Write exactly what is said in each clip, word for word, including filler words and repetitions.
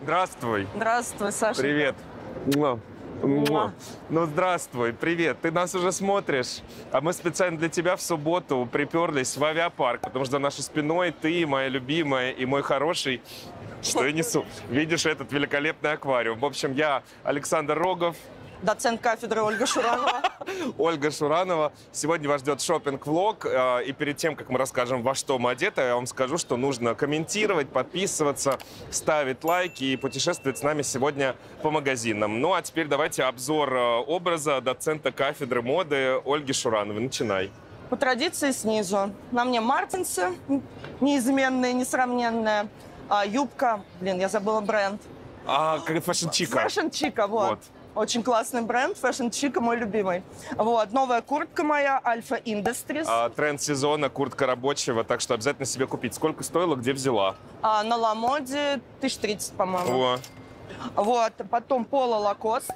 Здравствуй. Здравствуй, Саша. Привет. Муа. Муа. Ну, здравствуй, привет. Ты нас уже смотришь, а мы специально для тебя в субботу приперлись в авиапарк, потому что за нашей спиной ты, моя любимая и мой хороший, что я несу, видишь этот великолепный аквариум. В общем, я Александр Рогов. Доцент кафедры Ольга Шуранова. Ольга Шуранова. Сегодня вас ждет шопинг-влог. И перед тем, как мы расскажем, во что мы одеты, я вам скажу, что нужно комментировать, подписываться, ставить лайки и путешествовать с нами сегодня по магазинам. Ну, а теперь давайте обзор образа доцента кафедры моды Ольги Шурановой. Начинай. По традиции снизу. На мне мартинсы, неизменные, несравненные. А, юбка, блин, я забыла бренд. А, как Fashion Chica. Fashion Chica, вот. вот. Очень классный бренд, Fashion Chica, мой любимый. Вот, новая куртка моя, Alpha Industries. А, тренд сезона, куртка рабочего, так что обязательно себе купить. Сколько стоило, где взяла? А, на Ламоде тысяч тридцать, по-моему. О. Вот, потом Пола Лакост.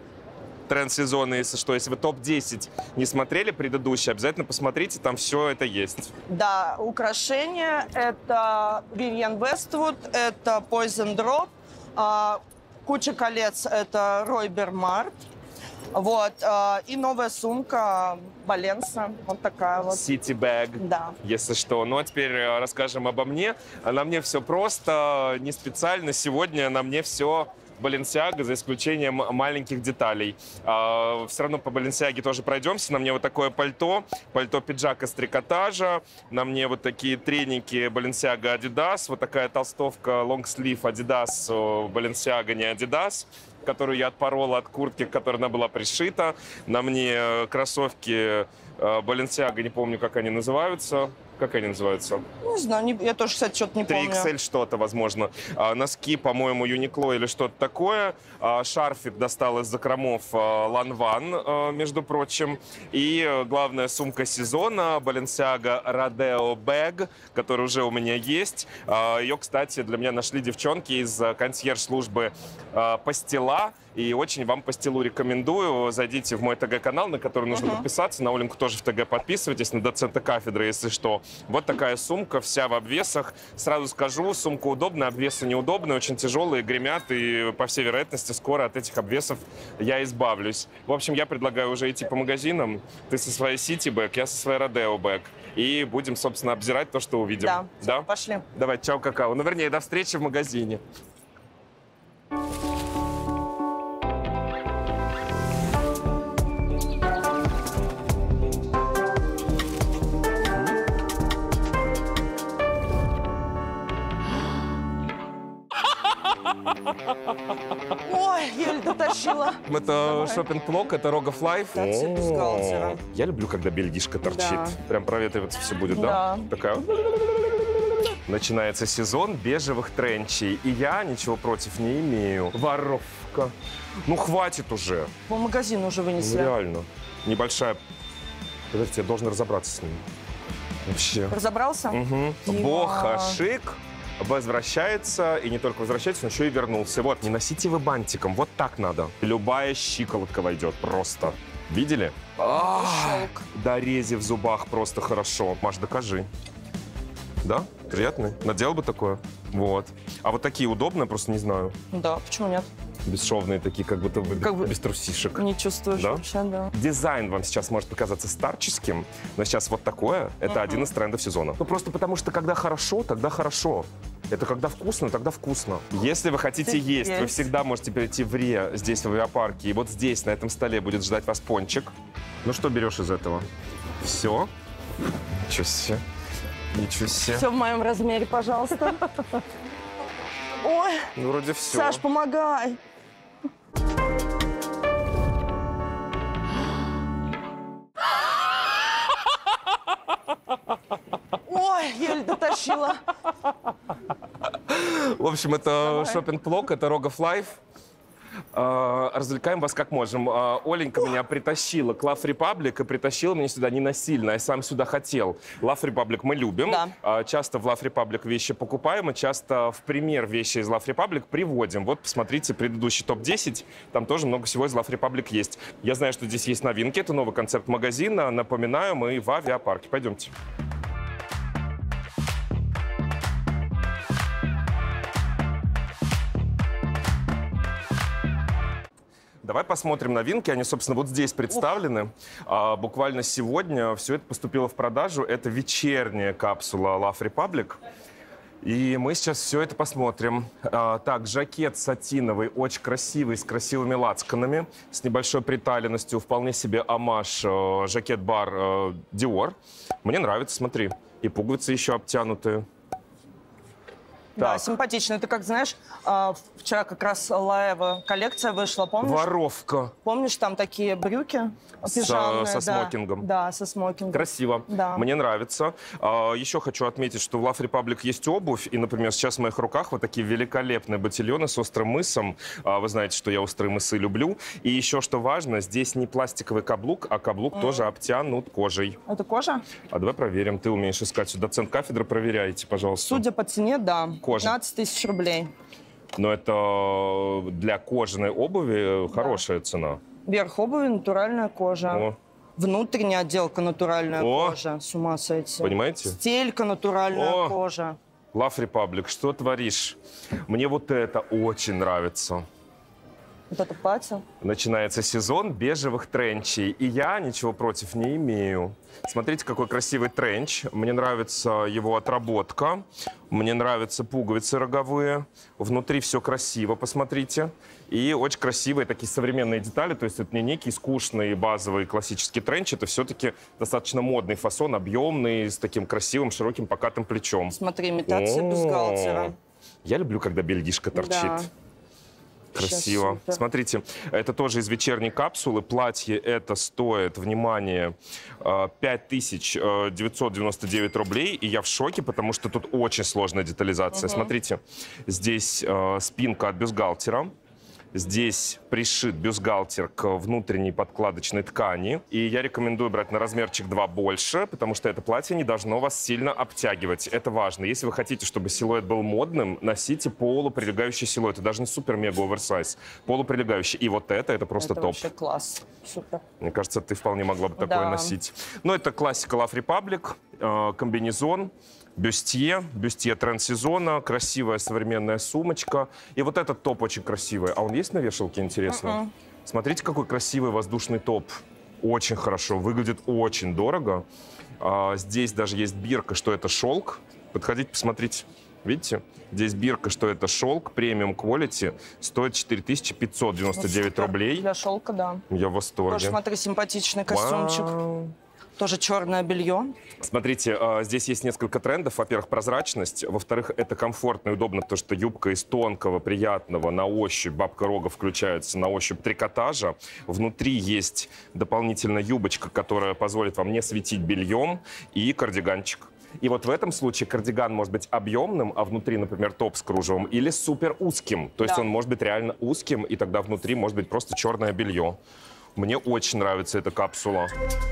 Тренд сезона, если что, если вы топ десять не смотрели предыдущий, обязательно посмотрите, там все это есть. Да, украшения, это Vivienne Westwood, это Poison Drop, а, куча колец, это Ройбер Март. Вот, а, и новая сумка Баленса, вот такая вот. City Bag, да. Если что. Ну, а теперь расскажем обо мне. На мне все просто, не специально. Сегодня на мне все Balenciaga, за исключением маленьких деталей. А, все равно по Balenciaga тоже пройдемся. На мне вот такое пальто, пальто-пиджак из трикотажа. На мне вот такие треники Balenciaga Adidas. Вот такая толстовка лонгслив Adidas, Balenciaga, не Adidas, которую я отпорола от куртки, к которой она была пришита. На мне кроссовки Balenciaga, не помню, как они называются. Как они называются? Не знаю, не, я тоже, кстати, что-то не помню. три икс эль что-то, возможно. А, носки, по-моему, Uniqlo или что-то такое. А, шарфик достал из закромов а, Lanvin, а, между прочим. И а, главная сумка сезона Balenciaga Rodeo Bag, которая уже у меня есть. А, ее, кстати, для меня нашли девчонки из консьерж-службы а, Пастила. И очень вам Пастилу рекомендую. Зайдите в мой ТГ-канал, на который нужно uh-huh. подписаться. На Оленьку тоже в ТГ подписывайтесь, на доцента кафедры, если что. Вот такая сумка, вся в обвесах. Сразу скажу, сумка удобная, обвесы неудобные, очень тяжелые, гремят. И, по всей вероятности, скоро от этих обвесов я избавлюсь. В общем, я предлагаю уже идти по магазинам. Ты со своей City Bag, я со своей Rodeo Bag. И будем, собственно, обзирать то, что увидим. Да, да? Пошли. Давай, чао, какао. Ну, вернее, до встречи в магазине. Ой, еле дотащила. Это шопинг-влог, это Рогов Лайф. Такси бюстгальтера. Я люблю, когда бельгишка торчит. Да. Прям проветриваться все будет, да? Да. Такая. Начинается сезон бежевых тренчей. И я ничего против не имею. Воровка. Ну, хватит уже. По магазину уже вынесли. Ну, реально. Небольшая... Подождите, я должен разобраться с ним. Вообще. Разобрался? Угу. Боха шик возвращается, и не только возвращается, но еще и вернулся. Вот, не носите вы бантиком, вот так надо. Любая щиколотка войдет просто. Видели? Шелк. Дорези в зубах просто хорошо. Маш, докажи. Да? Приятный? Надел бы такое? Вот. А вот такие удобные, просто не знаю. Да, почему нет? Бесшовные такие, как будто бы, Как бы без трусишек. Не чувствуешь Да? вообще, да. Дизайн вам сейчас может показаться старческим, но сейчас вот такое, это uh-huh. один из трендов сезона. Ну просто потому что когда хорошо, тогда хорошо. Это когда вкусно, тогда вкусно. Если вы хотите Ты есть, есть, вы всегда можете перейти в Ре, здесь в авиапарке, и вот здесь, на этом столе, будет ждать вас пончик. Ну что берешь из этого? Все? Ничего себе. Ничего себе. Все в моем размере, пожалуйста. Ой, ну, вроде все. Саш, помогай. Ой, еле дотащила. В общем, это шопинг-влог, это Рогов Лайф. Uh, развлекаем вас как можем. Uh, Оленька меня притащила к Love Republic и притащила меня сюда не насильно, я сам сюда хотел. Love Republic мы любим. Да. Uh, часто в Love Republic вещи покупаем, и часто в пример вещи из Love Republic приводим. Вот, посмотрите, предыдущий топ десять, там тоже много всего из Love Republic есть. Я знаю, что здесь есть новинки, это новый концепт магазина. Напоминаю, мы в авиапарке. Пойдемте. Давай посмотрим новинки. Они, собственно, вот здесь представлены. А, буквально сегодня все это поступило в продажу. Это вечерняя капсула Love Republic. И мы сейчас все это посмотрим. А, так, жакет сатиновый, очень красивый, с красивыми лацканами, с небольшой приталенностью. Вполне себе омаж э, жакет-бар э, Dior. Мне нравится, смотри. И пуговицы еще обтянутые. Да, Так. симпатично. Ты как знаешь, а, вчера как раз Лаева коллекция вышла, помнишь? Воровка. Помнишь, там такие брюки пижамные? Со, со да. смокингом. Да, со смокингом. Красиво. Да. Мне нравится. А, еще хочу отметить, что в Love Republic есть обувь. И, например, сейчас в моих руках вот такие великолепные ботильоны с острым мысом. А, вы знаете, что я острые мысы люблю. И еще, что важно, здесь не пластиковый каблук, а каблук mm. тоже обтянут кожей. Это кожа? А давай проверим. Ты умеешь искать. Доцент кафедры, проверяйте, пожалуйста. Судя по цене, да. Кожа. пятнадцать тысяч рублей. Но это для кожаной обуви да. хорошая цена. Верх обуви натуральная кожа. О. Внутренняя отделка натуральная О. кожа. С ума сойти. Понимаете? Стелька натуральная О. кожа. Love Republic, что творишь? Мне вот это очень нравится. Вот это платье? Начинается сезон бежевых тренчей, и я ничего против не имею. Смотрите, какой красивый тренч. Мне нравится его отработка. Мне нравятся пуговицы роговые. Внутри все красиво, посмотрите. И очень красивые такие современные детали. То есть это не некий скучный базовый классический тренч. Это все-таки достаточно модный фасон, объемный, с таким красивым широким покатым плечом. Смотри, имитация бюстгальтера. Я люблю, когда бельгишка торчит. Да. Красиво. Смотрите, это тоже из вечерней капсулы. Платье это стоит, внимание, пять тысяч девятьсот девяносто девять рублей. И я в шоке, потому что тут очень сложная детализация. Угу. Смотрите, здесь э, спинка от бюстгальтера. Здесь пришит бюстгальтер к внутренней подкладочной ткани. И я рекомендую брать на размерчик два больше, потому что это платье не должно вас сильно обтягивать. Это важно. Если вы хотите, чтобы силуэт был модным, носите полуприлегающий силуэт. Это даже не супер-мега оверсайз. Полуприлегающий. И вот это, это просто это топ. Вообще класс. Супер. Мне кажется, ты вполне могла бы такое да. носить. Но это классика Love Republic. Э, комбинезон. Бюстье, бюстье тренд-сезона, красивая современная сумочка. И вот этот топ очень красивый. А он есть на вешалке, интересно? Uh-uh. Смотрите, какой красивый воздушный топ. Очень хорошо, выглядит очень дорого. А, здесь даже есть бирка, что это шелк. Подходите, посмотрите. Видите? Здесь бирка, что это шелк, премиум quality, стоит четыре тысячи пятьсот девяносто девять ну, рублей. Для шелка, да. Я в восторге. Тоже, смотри, симпатичный костюмчик. Вау. Тоже черное белье. Смотрите, здесь есть несколько трендов. Во-первых, прозрачность. Во-вторых, это комфортно и удобно, потому что юбка из тонкого, приятного на ощупь, бабка Рога включается на ощупь трикотажа. Внутри есть дополнительно юбочка, которая позволит вам не светить бельем, и кардиганчик. И вот в этом случае кардиган может быть объемным, а внутри, например, топ с кружевом, или супер узким. То есть да. он может быть реально узким, и тогда внутри может быть просто черное белье. Мне очень нравится эта капсула.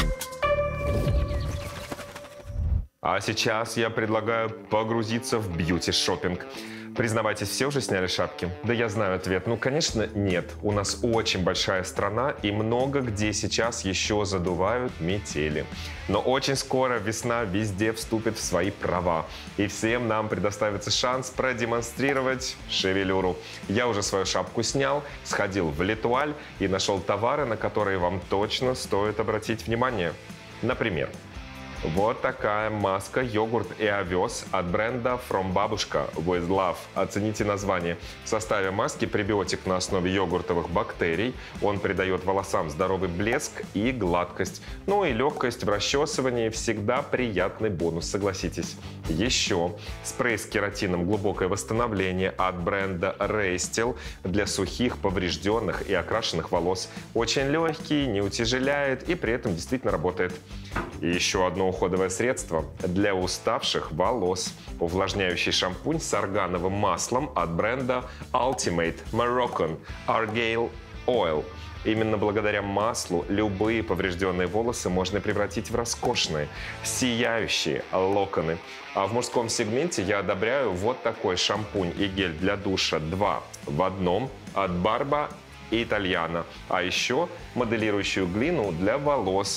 А сейчас я предлагаю погрузиться в бьюти-шоппинг. Признавайтесь, все уже сняли шапки? Да я знаю ответ. Ну, конечно, нет. У нас очень большая страна, и много где сейчас еще задувают метели. Но очень скоро весна везде вступит в свои права. И всем нам предоставится шанс продемонстрировать шевелюру. Я уже свою шапку снял, сходил в Летуаль и нашел товары, на которые вам точно стоит обратить внимание. Например, вот такая маска йогурт и овес от бренда From Бабушка with Love. Оцените название. В составе маски пребиотик на основе йогуртовых бактерий. Он придает волосам здоровый блеск и гладкость. Ну и легкость в расчесывании всегда приятный бонус, согласитесь. Еще спрей с кератином глубокое восстановление от бренда Reystil для сухих, поврежденных и окрашенных волос. Очень легкий, не утяжеляет и при этом действительно работает. И еще одно уходовое средство для уставших волос. Увлажняющий шампунь с органовым маслом от бренда Ultimate Moroccan Argyle Oil. Именно благодаря маслу любые поврежденные волосы можно превратить в роскошные, сияющие локоны. А в мужском сегменте я одобряю вот такой шампунь и гель для душа два в одном от Barba Italiana. А еще моделирующую глину для волос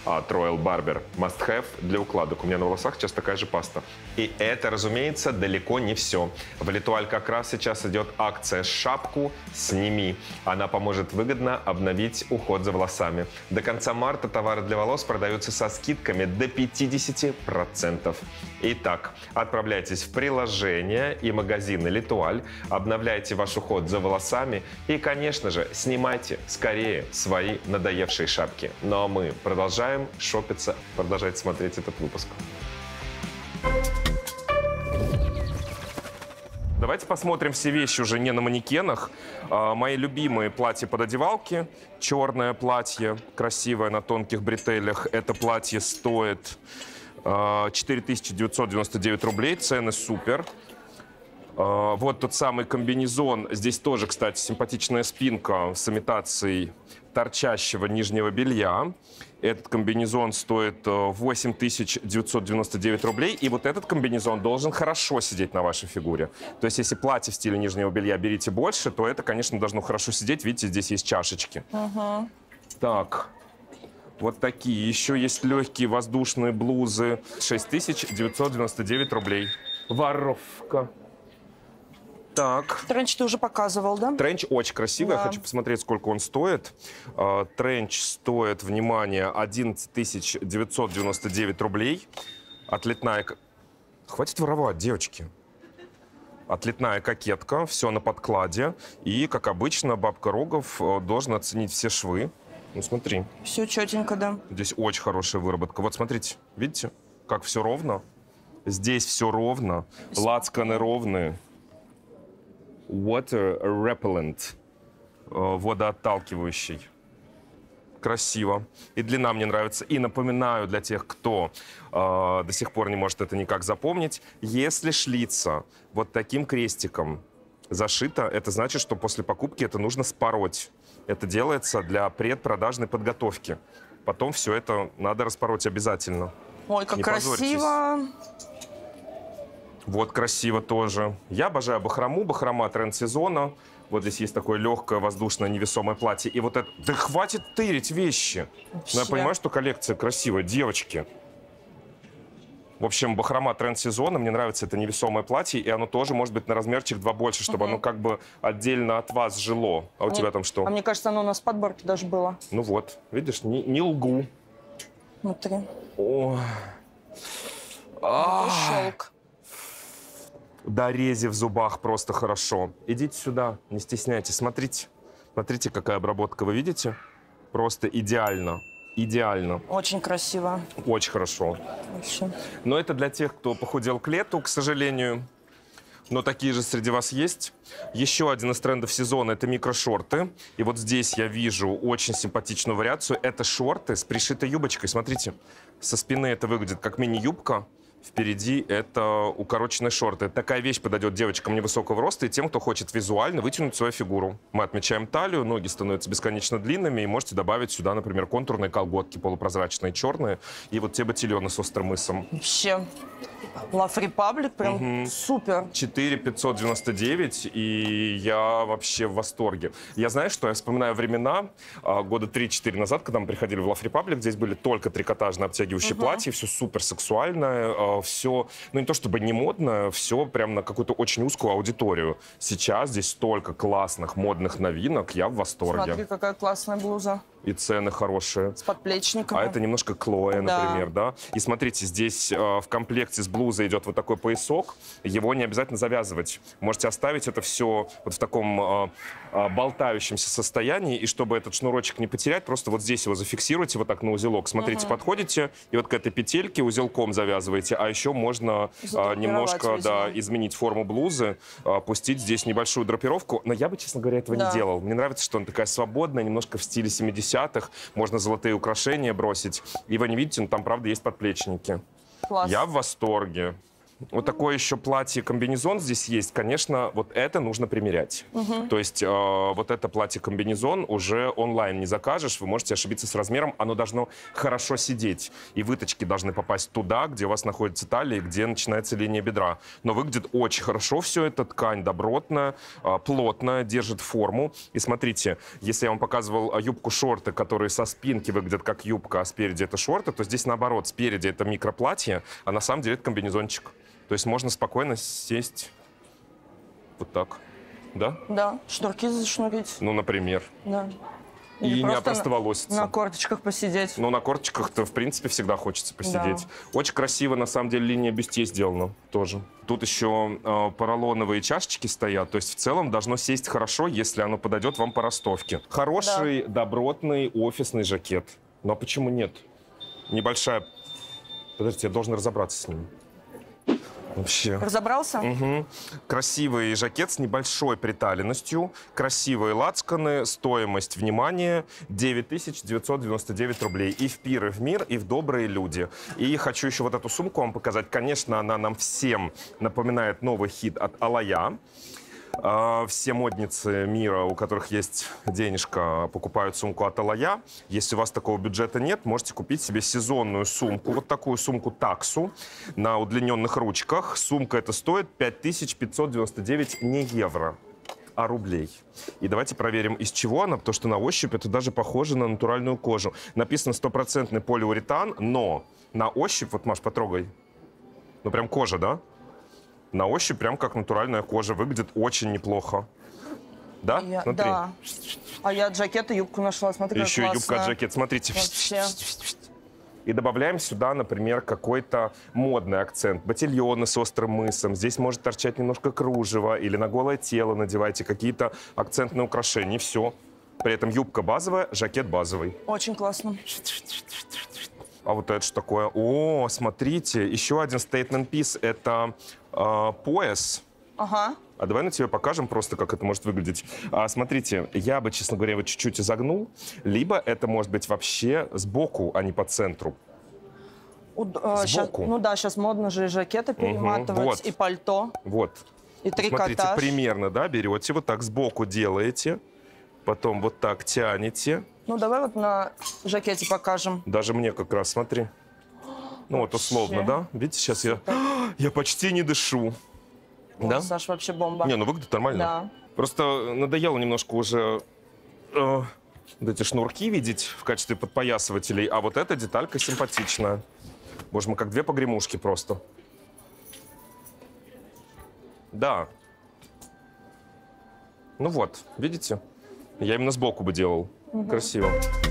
от Royal Barber Must Have для укладок. У меня на волосах сейчас такая же паста. И это, разумеется, далеко не все. В L'Etoile как раз сейчас идет акция «Шапку сними». Она поможет выгодно обновить уход за волосами. До конца марта товары для волос продаются со скидками до пятидесяти процентов. Итак, отправляйтесь в приложение и магазины L'Etoile, обновляйте ваш уход за волосами и, конечно же, снимайте скорее свои надоевшие шапки. Ну а мы продолжаем шопиться, продолжайте смотреть этот выпуск. Давайте посмотрим все вещи уже не на манекенах. А, мои любимые платья-пододевалки. Черное платье, красивое, на тонких бретелях. Это платье стоит а, четыре тысячи девятьсот девяносто девять рублей. Цены супер. А, вот тот самый комбинезон. Здесь тоже, кстати, симпатичная спинка с имитацией торчащего нижнего белья. Этот комбинезон стоит восемь тысяч девятьсот девяносто девять рублей. И вот этот комбинезон должен хорошо сидеть на вашей фигуре. То есть, если платье в стиле нижнего белья берите больше, то это, конечно, должно хорошо сидеть. Видите, здесь есть чашечки. Uh-huh. Так, вот такие. Еще есть легкие воздушные блузы. шесть тысяч девятьсот девяносто девять рублей. Воровка. Так. Тренч ты уже показывал, да? Тренч очень красивый. Да. Я хочу посмотреть, сколько он стоит. Тренч стоит, внимание, одиннадцать тысяч девятьсот девяносто девять рублей. Отлетная... Хватит воровать, девочки. Отлетная кокетка, все на подкладе. И, как обычно, бабка Рогов должна оценить все швы. Ну, смотри. Все четенько, да. Здесь очень хорошая выработка. Вот смотрите, видите, как все ровно? Здесь все ровно. Лацканы ровные. Water repellent, водоотталкивающий. Красиво. И длина мне нравится. И напоминаю для тех, кто э, до сих пор не может это никак запомнить, если шлица вот таким крестиком зашита, это значит, что после покупки это нужно спороть. Это делается для предпродажной подготовки. Потом все это надо распороть обязательно. Ой, как не красиво. Позорьтесь. Вот красиво тоже. Я обожаю бахрому, бахрома тренд-сезона. Вот здесь есть такое легкое, воздушное, невесомое платье. И вот это... Да хватит тырить вещи. Но я понимаю, что коллекция красивая. Девочки. В общем, бахрома тренд-сезона. Мне нравится это невесомое платье. И оно тоже может быть на размерчик два больше, чтобы угу. оно как бы отдельно от вас жило. А у мне, тебя там что? А мне кажется, оно у нас в подборке даже было. Ну вот. Видишь, не, не лгу. Смотри. О. Шелк. Дорези в зубах просто хорошо. Идите сюда, не стесняйтесь. Смотрите. Смотрите, какая обработка. Вы видите? Просто идеально. Идеально. Очень красиво. Очень хорошо. Вообще. Но это для тех, кто похудел к лету, к сожалению. Но такие же среди вас есть. Еще один из трендов сезона – это микрошорты. И вот здесь я вижу очень симпатичную вариацию. Это шорты с пришитой юбочкой. Смотрите, со спины это выглядит как мини-юбка. Впереди это укороченные шорты. Такая вещь подойдет девочкам невысокого роста и тем, кто хочет визуально вытянуть свою фигуру. Мы отмечаем талию, ноги становятся бесконечно длинными, и можете добавить сюда, например, контурные колготки, полупрозрачные, черные, и вот те ботильоны с острым мысом. Вообще, Love Republic прям угу. супер. четыре тысячи пятьсот девяносто девять, и я вообще в восторге. Я знаю, что я вспоминаю времена, года три-четыре назад, когда мы приходили в Love Republic, здесь были только трикотажные обтягивающие угу. платья, все супер сексуальное, все, ну не то чтобы не модно, все прям на какую-то очень узкую аудиторию. Сейчас здесь столько классных модных новинок, я в восторге. Смотри, какая классная блуза. И цены хорошие. С подплечниками. А это немножко Клоя, да. например, да? И смотрите, здесь э, в комплекте с блузой идет вот такой поясок. Его не обязательно завязывать. Можете оставить это все вот в таком э, э, болтающемся состоянии. И чтобы этот шнурочек не потерять, просто вот здесь его зафиксируйте вот так на узелок. Смотрите, угу. подходите, и вот к этой петельке узелком завязываете. А еще можно э, немножко да, изменить форму блузы, э, пустить здесь небольшую драпировку. Но я бы, честно говоря, этого да. не делал. Мне нравится, что она такая свободная, немножко в стиле семидесятых. Можно золотые украшения бросить. И вы не видите, но там, правда, есть подплечники. Класс. Я в восторге. Вот такое еще платье-комбинезон здесь есть. Конечно, вот это нужно примерять. Угу. То есть э, вот это платье-комбинезон уже онлайн не закажешь. Вы можете ошибиться с размером. Оно должно хорошо сидеть. И выточки должны попасть туда, где у вас находится талия, где начинается линия бедра. Но выглядит очень хорошо все это. Ткань добротная, э, плотная, держит форму. И смотрите, если я вам показывал юбку-шорты, которые со спинки выглядят как юбка, а спереди это шорты, то здесь наоборот. Спереди это микроплатье, а на самом деле это комбинезончик. То есть можно спокойно сесть вот так, да? Да, шнурки зашнурить. Ну, например. Да. Или и не на, опростоволоситься. на корточках посидеть. Ну, на корточках-то, в принципе, всегда хочется посидеть. Да. Очень красиво, на самом деле, линия бюстье сделана тоже. Тут еще э, поролоновые чашечки стоят. То есть, в целом, должно сесть хорошо, если оно подойдет вам по ростовке. Хороший, да. добротный офисный жакет. Но почему нет? Небольшая... Подождите, я должен разобраться с ним. Вообще. Разобрался? Угу. Красивый жакет с небольшой приталенностью, красивые лацканы, стоимость, внимание, девять тысяч девятьсот девяносто девять рублей. И в пир, и в мир, и в добрые люди. И хочу еще вот эту сумку вам показать. Конечно, она нам всем напоминает новый хит от Алая. Все модницы мира, у которых есть денежка, покупают сумку от Алая. Если у вас такого бюджета нет, можете купить себе сезонную сумку. Вот такую сумку таксу на удлиненных ручках. Сумка эта стоит пять тысяч пятьсот девяносто девять не евро, а рублей. И давайте проверим, из чего она, потому что на ощупь это даже похоже на натуральную кожу. Написано стопроцентный полиуретан, но на ощупь, вот, Маш, потрогай, ну прям кожа, да? На ощупь прям как натуральная кожа. Выглядит очень неплохо. Да? Я, Смотри. Да. А я от жакета юбку нашла. Смотри, как еще юбка от жакет. Смотрите. Вообще. И добавляем сюда, например, какой-то модный акцент. Ботильоны с острым мысом. Здесь может торчать немножко кружева. Или на голое тело надевайте какие-то акцентные украшения. И все. При этом юбка базовая, жакет базовый. Очень классно. А вот это что такое? О, смотрите, еще один statement piece. Это э, пояс. Ага. А давай на тебе покажем просто, как это может выглядеть. А, смотрите, я бы, честно говоря, его чуть-чуть изогнул. Либо это может быть вообще сбоку, а не по центру. У, э, щас, ну да, сейчас модно же и жакеты перематывать, угу, вот. И пальто. Вот. И трикотаж. Смотрите, примерно, да, берете, вот так сбоку делаете. Потом вот так тянете. Ну, давай вот на жакете покажем. Даже мне как раз, смотри. Ну, вот условно, да? Видите, сейчас я, я почти не дышу. О, да? Саш, вообще бомба. Не, ну выглядит нормально. Да. Просто надоело немножко уже э, вот эти шнурки видеть в качестве подпоясывателей. А вот эта деталька симпатичная. Боже мой, как две погремушки просто. Да. Ну вот, видите? Я именно сбоку бы делал. Угу. Красиво.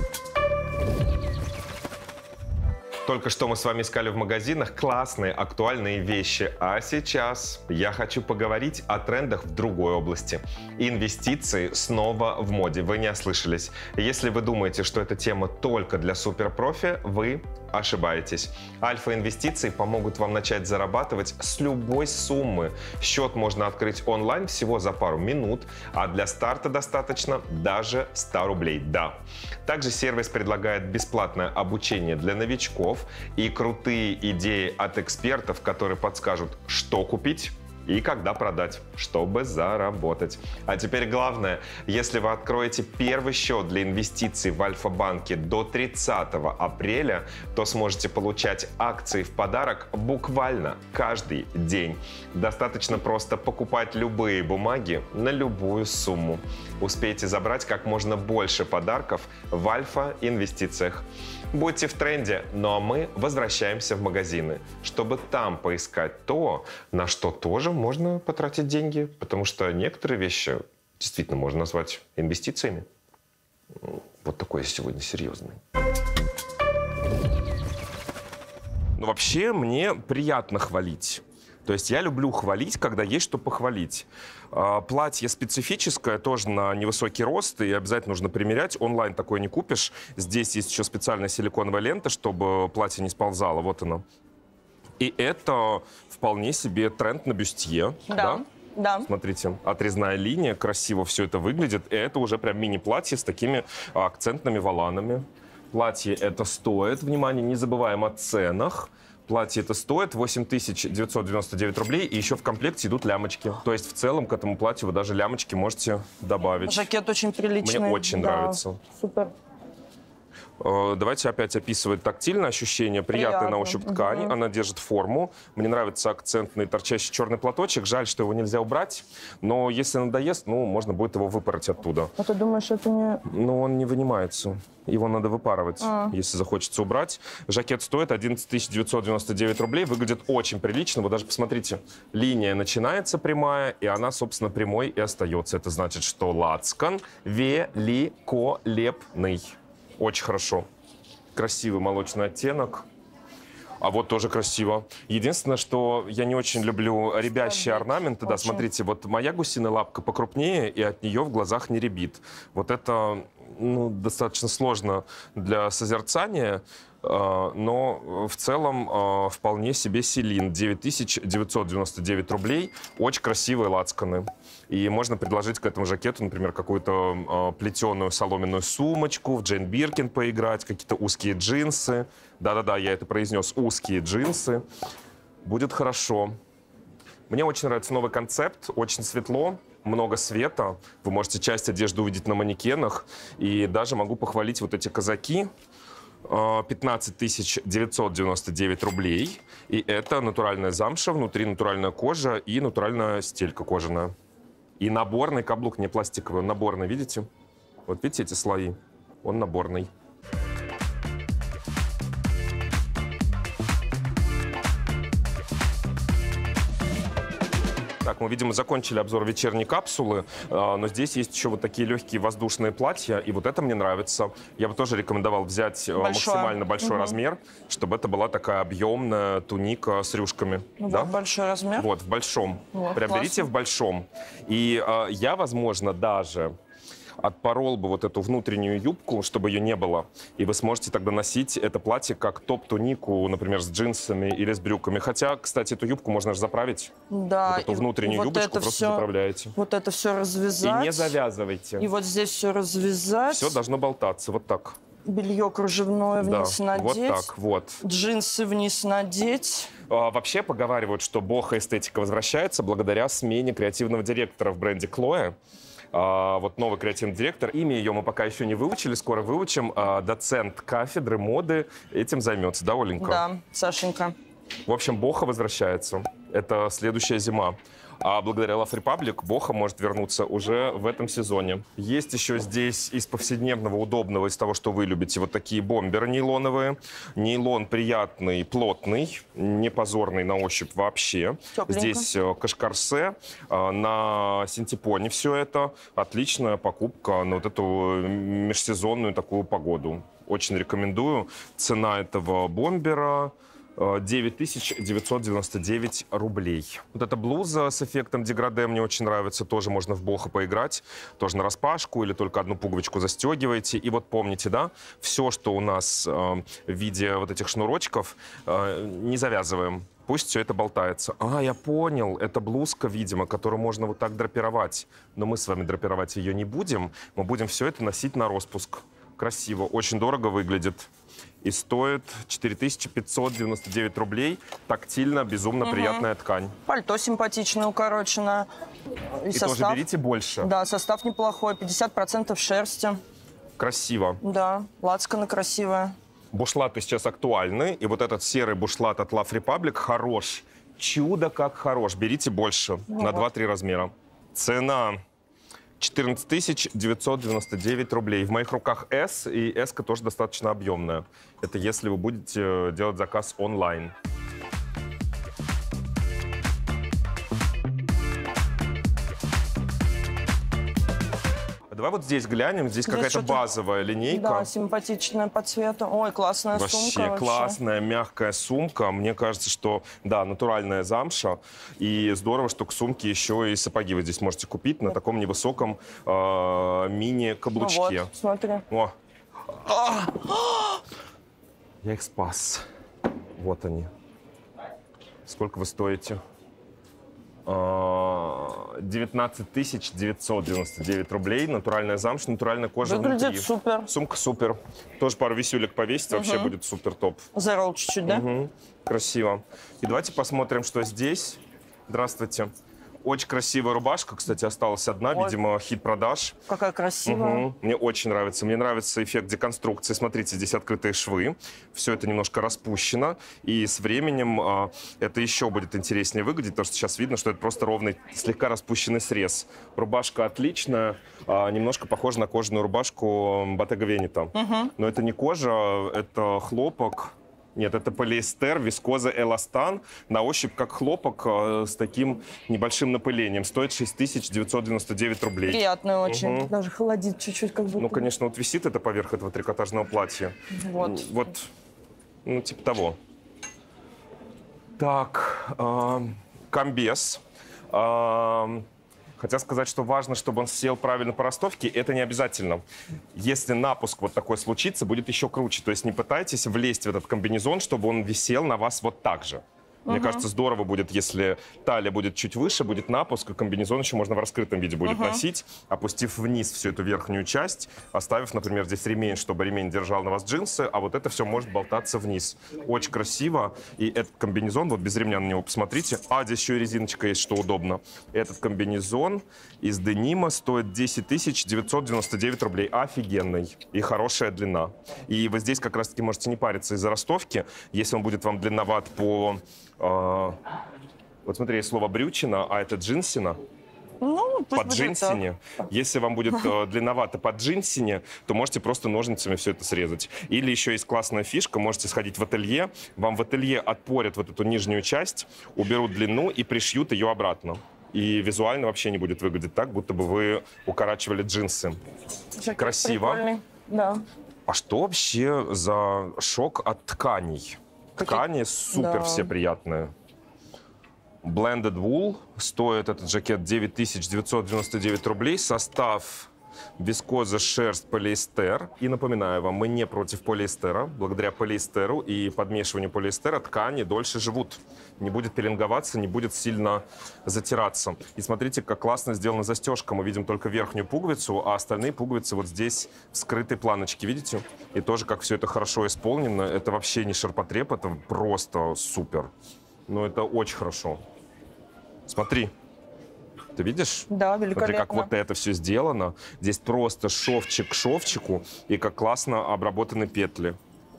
Только что мы с вами искали в магазинах классные, актуальные вещи. А сейчас я хочу поговорить о трендах в другой области. Инвестиции снова в моде. Вы не ослышались. Если вы думаете, что эта тема только для суперпрофи, вы ошибаетесь. Альфа-инвестиции помогут вам начать зарабатывать с любой суммы. Счет можно открыть онлайн всего за пару минут, а для старта достаточно даже ста рублей. Да. Также сервис предлагает бесплатное обучение для новичков и крутые идеи от экспертов, которые подскажут, что купить и когда продать, чтобы заработать. А теперь главное, если вы откроете первый счет для инвестиций в Альфа-банке до тридцатого апреля, то сможете получать акции в подарок буквально каждый день. Достаточно просто покупать любые бумаги на любую сумму. Успейте забрать как можно больше подарков в Альфа-инвестициях. Будьте в тренде, ну а мы возвращаемся в магазины, чтобы там поискать то, на что тоже можно потратить деньги, потому что некоторые вещи действительно можно назвать инвестициями. Вот такой я сегодня серьезный. Ну, вообще, мне приятно хвалить. То есть я люблю хвалить, когда есть что похвалить. Платье специфическое, тоже на невысокий рост, и обязательно нужно примерять. Онлайн такое не купишь. Здесь есть еще специальная силиконовая лента, чтобы платье не сползало. Вот оно. И это вполне себе тренд на бюстье. Да. Да? Да. Смотрите, отрезная линия, красиво все это выглядит. И это уже прям мини-платье с такими акцентными воланами. Платье это стоит. Внимание, не забываем о ценах. Платье это стоит восемь тысяч девятьсот девяносто девять рублей, и еще в комплекте идут лямочки. То есть в целом к этому платью вы даже лямочки можете добавить. Жакет очень приличный. Мне очень да. нравится. Супер. Давайте опять описывать тактильное ощущение. Приятная Приятно. на ощупь ткань, Угу. она держит форму. Мне нравится акцентный торчащий черный платочек. Жаль, что его нельзя убрать, но если надоест, ну, можно будет его выпороть оттуда. А ты думаешь, это не... Но он не вынимается. Его надо выпарывать, а. если захочется убрать. Жакет стоит одиннадцать тысяч девятьсот девяносто девять рублей. Выглядит очень прилично. Вы даже посмотрите, линия начинается прямая, и она, собственно, прямой и остается. Это значит, что лацкан великолепный. Очень хорошо. Красивый молочный оттенок. А вот тоже красиво. Единственное, что я не очень люблю рябящие орнаменты. Да, смотрите, вот моя гусиная лапка покрупнее, и от нее в глазах не рябит. Вот это, ну, достаточно сложно для созерцания, но в целом вполне себе Селин. девять тысяч девятьсот девяносто девять рублей. Очень красивые лацканы. И можно предложить к этому жакету, например, какую-то плетеную соломенную сумочку, в Джейн Биркин поиграть, какие-то узкие джинсы. Да-да-да, я это произнес, узкие джинсы. Будет хорошо. Мне очень нравится новый концепт, очень светло. Много света. Вы можете часть одежды увидеть на манекенах. И даже могу похвалить вот эти казаки. пятнадцать тысяч девятьсот девяносто девять рублей. И это натуральная замша, внутри натуральная кожа и натуральная стелька кожаная. И наборный каблук, не пластиковый, он наборный, видите? Вот видите эти слои? Он наборный. Так, мы, видимо, закончили обзор вечерней капсулы, но здесь есть еще вот такие легкие воздушные платья, и вот это мне нравится. Я бы тоже рекомендовал взять большой. максимально большой угу. размер, чтобы это была такая объемная туника с рюшками. Ну, да? Вот большой размер. Вот, в большом. Вот, Приоберите классно. в большом. И э, я, возможно, даже отпорол бы вот эту внутреннюю юбку, чтобы ее не было. И вы сможете тогда носить это платье как топ-тунику, например, с джинсами или с брюками. Хотя, кстати, эту юбку можно же заправить. Да. Вот эту внутреннюю вот юбочку это просто все, заправляете. Вот это все развязать. И не завязывайте. И вот здесь все развязать. Все должно болтаться. Вот так. Белье кружевное вниз да, надеть. Вот так, вот. Джинсы вниз надеть. А, вообще поговаривают, что бохо-эстетика возвращается благодаря смене креативного директора в бренде Chloe. А, вот новый креативный директор. Имя ее мы пока еще не выучили, скоро выучим. А, доцент кафедры моды этим займется, да, Оленька? Да, Сашенька. В общем, бохо возвращается. Это следующая зима. А благодаря Love Republic бохо может вернуться уже в этом сезоне. Есть еще здесь из повседневного, удобного, из того, что вы любите, вот такие бомберы нейлоновые. Нейлон приятный, плотный, не позорный на ощупь вообще. Тепленько. Здесь кашкарсе, на синтепоне все это. Отличная покупка на вот эту межсезонную такую погоду. Очень рекомендую. Цена этого бомбера девять тысяч девятьсот девяносто девять рублей. Вот эта блуза с эффектом деграде мне очень нравится. Тоже можно в бохо поиграть. Тоже на распашку или только одну пуговичку застегиваете. И вот помните, да, все, что у нас э, в виде вот этих шнурочков, э, не завязываем. Пусть все это болтается. А, я понял, это блузка, видимо, которую можно вот так драпировать. Но мы с вами драпировать ее не будем. Мы будем все это носить на распуск. Красиво, очень дорого выглядит. И стоит четыре тысячи пятьсот девяносто девять рублей. Тактильно, безумно угу. приятная ткань. Пальто симпатичное, укороченное. И, И состав, тоже берите больше. Да, состав неплохой. пятьдесят процентов шерсти. Красиво. Да, лацканы красивая. Бушлаты сейчас актуальны. И вот этот серый бушлат от Love Republic хорош. Чудо как хорош. Берите больше. Ну, на два-три размера. Цена четырнадцать тысяч девятьсот девяносто девять рублей. В моих руках S, и S-ка тоже достаточно объемная. Это если вы будете делать заказ онлайн. Давай вот здесь глянем. Здесь, здесь какая-то базовая линейка. Да, симпатичная по цвету. Ой, классная вообще, сумка. Вообще классная, мягкая сумка. Мне кажется, что, да, натуральная замша. И здорово, что к сумке еще и сапоги вы здесь можете купить на таком невысоком э, мини-каблучке. Ну вот, смотри. О. А! Я их спас. Вот они. Сколько вы стоите? девятнадцать тысяч девятьсот девяносто девять рублей. Натуральная замша, натуральная кожа Выглядит внутри. супер. Сумка супер. Тоже пару висюлек повесить, вообще Угу. будет супер топ. Зарол чуть-чуть, да? Угу. Красиво. И давайте посмотрим, что здесь. Здравствуйте. Очень красивая рубашка, кстати, осталась одна, Ой. видимо, хит продаж. Какая красивая. Угу. Мне очень нравится. Мне нравится эффект деконструкции. Смотрите, здесь открытые швы. Все это немножко распущено. И с временем а, это еще будет интереснее выглядеть, потому что сейчас видно, что это просто ровный, слегка распущенный срез. Рубашка отличная. А, немножко похожа на кожаную рубашку Bottega Veneta. Угу. Но это не кожа, это хлопок. Нет, это полиэстер, вискоза, эластан. На ощупь как хлопок э, с таким небольшим напылением. Стоит шесть тысяч девятьсот девяносто девять рублей. Приятная очень. Угу. Даже холодит чуть-чуть, как будто. Ну, конечно, вот висит это поверх этого трикотажного платья. Вот. Вот, ну, типа того. Так, э, комбез. Э, Хотел сказать, что важно, чтобы он сел правильно по ростовке. Это не обязательно. Если напуск вот такой случится, будет еще круче. То есть не пытайтесь влезть в этот комбинезон, чтобы он висел на вас вот так же. Мне Угу. кажется, здорово будет, если талия будет чуть выше, будет напуск, и комбинезон еще можно в раскрытом виде будет Угу. носить, опустив вниз всю эту верхнюю часть, оставив, например, здесь ремень, чтобы ремень держал на вас джинсы, а вот это все может болтаться вниз. Очень красиво. И этот комбинезон, вот без ремня на него посмотрите. А, здесь еще и резиночка есть, что удобно. Этот комбинезон из денима стоит десять тысяч девятьсот девяносто девять рублей. Офигенный. И хорошая длина. И вы здесь как раз-таки можете не париться из-за ростовки. Если он будет вам длинноват по... Uh, вот смотри, есть слово брючина, а это джинсина. Ну, пусть По будет джинсине. Если вам будет uh, длинновато по джинсине, то можете просто ножницами все это срезать. Или еще есть классная фишка, можете сходить в ателье, вам в ателье отпорят вот эту нижнюю часть, уберут длину и пришьют ее обратно. И визуально вообще не будет выглядеть так, будто бы вы укорачивали джинсы. так. Красиво. Прикольный. Да. А что вообще за шок от тканей? Ткани супер Да. все приятные. Blended Wool. Стоит этот жакет девять тысяч девятьсот девяносто девять рублей. Состав вискоза, шерсть, полиэстер. И напоминаю вам, мы не против полиэстера. Благодаря полиэстеру и подмешиванию полиэстера ткани дольше живут. Не будет пеленговаться, не будет сильно затираться. И смотрите, как классно сделана застежка. Мы видим только верхнюю пуговицу, а остальные пуговицы вот здесь в скрытой планочке. Видите? И тоже, как все это хорошо исполнено. Это вообще не ширпотреб, это просто супер. Но это очень хорошо. Смотри. Ты видишь? Да, Смотри, великолепно. как вот это все сделано. Здесь просто шовчик к шовчику, и как классно обработаны петли.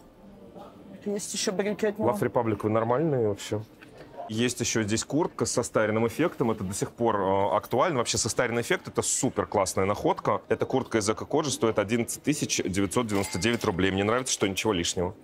Есть еще брюки от него. Love Republic, вы нормальные вообще? Есть еще здесь куртка со старенным эффектом. Это до сих пор э, актуально. Вообще состаренный эффект — это супер классная находка. Эта куртка из эко-кожи стоит одиннадцать тысяч девятьсот девяносто девять рублей. Мне нравится, что ничего лишнего.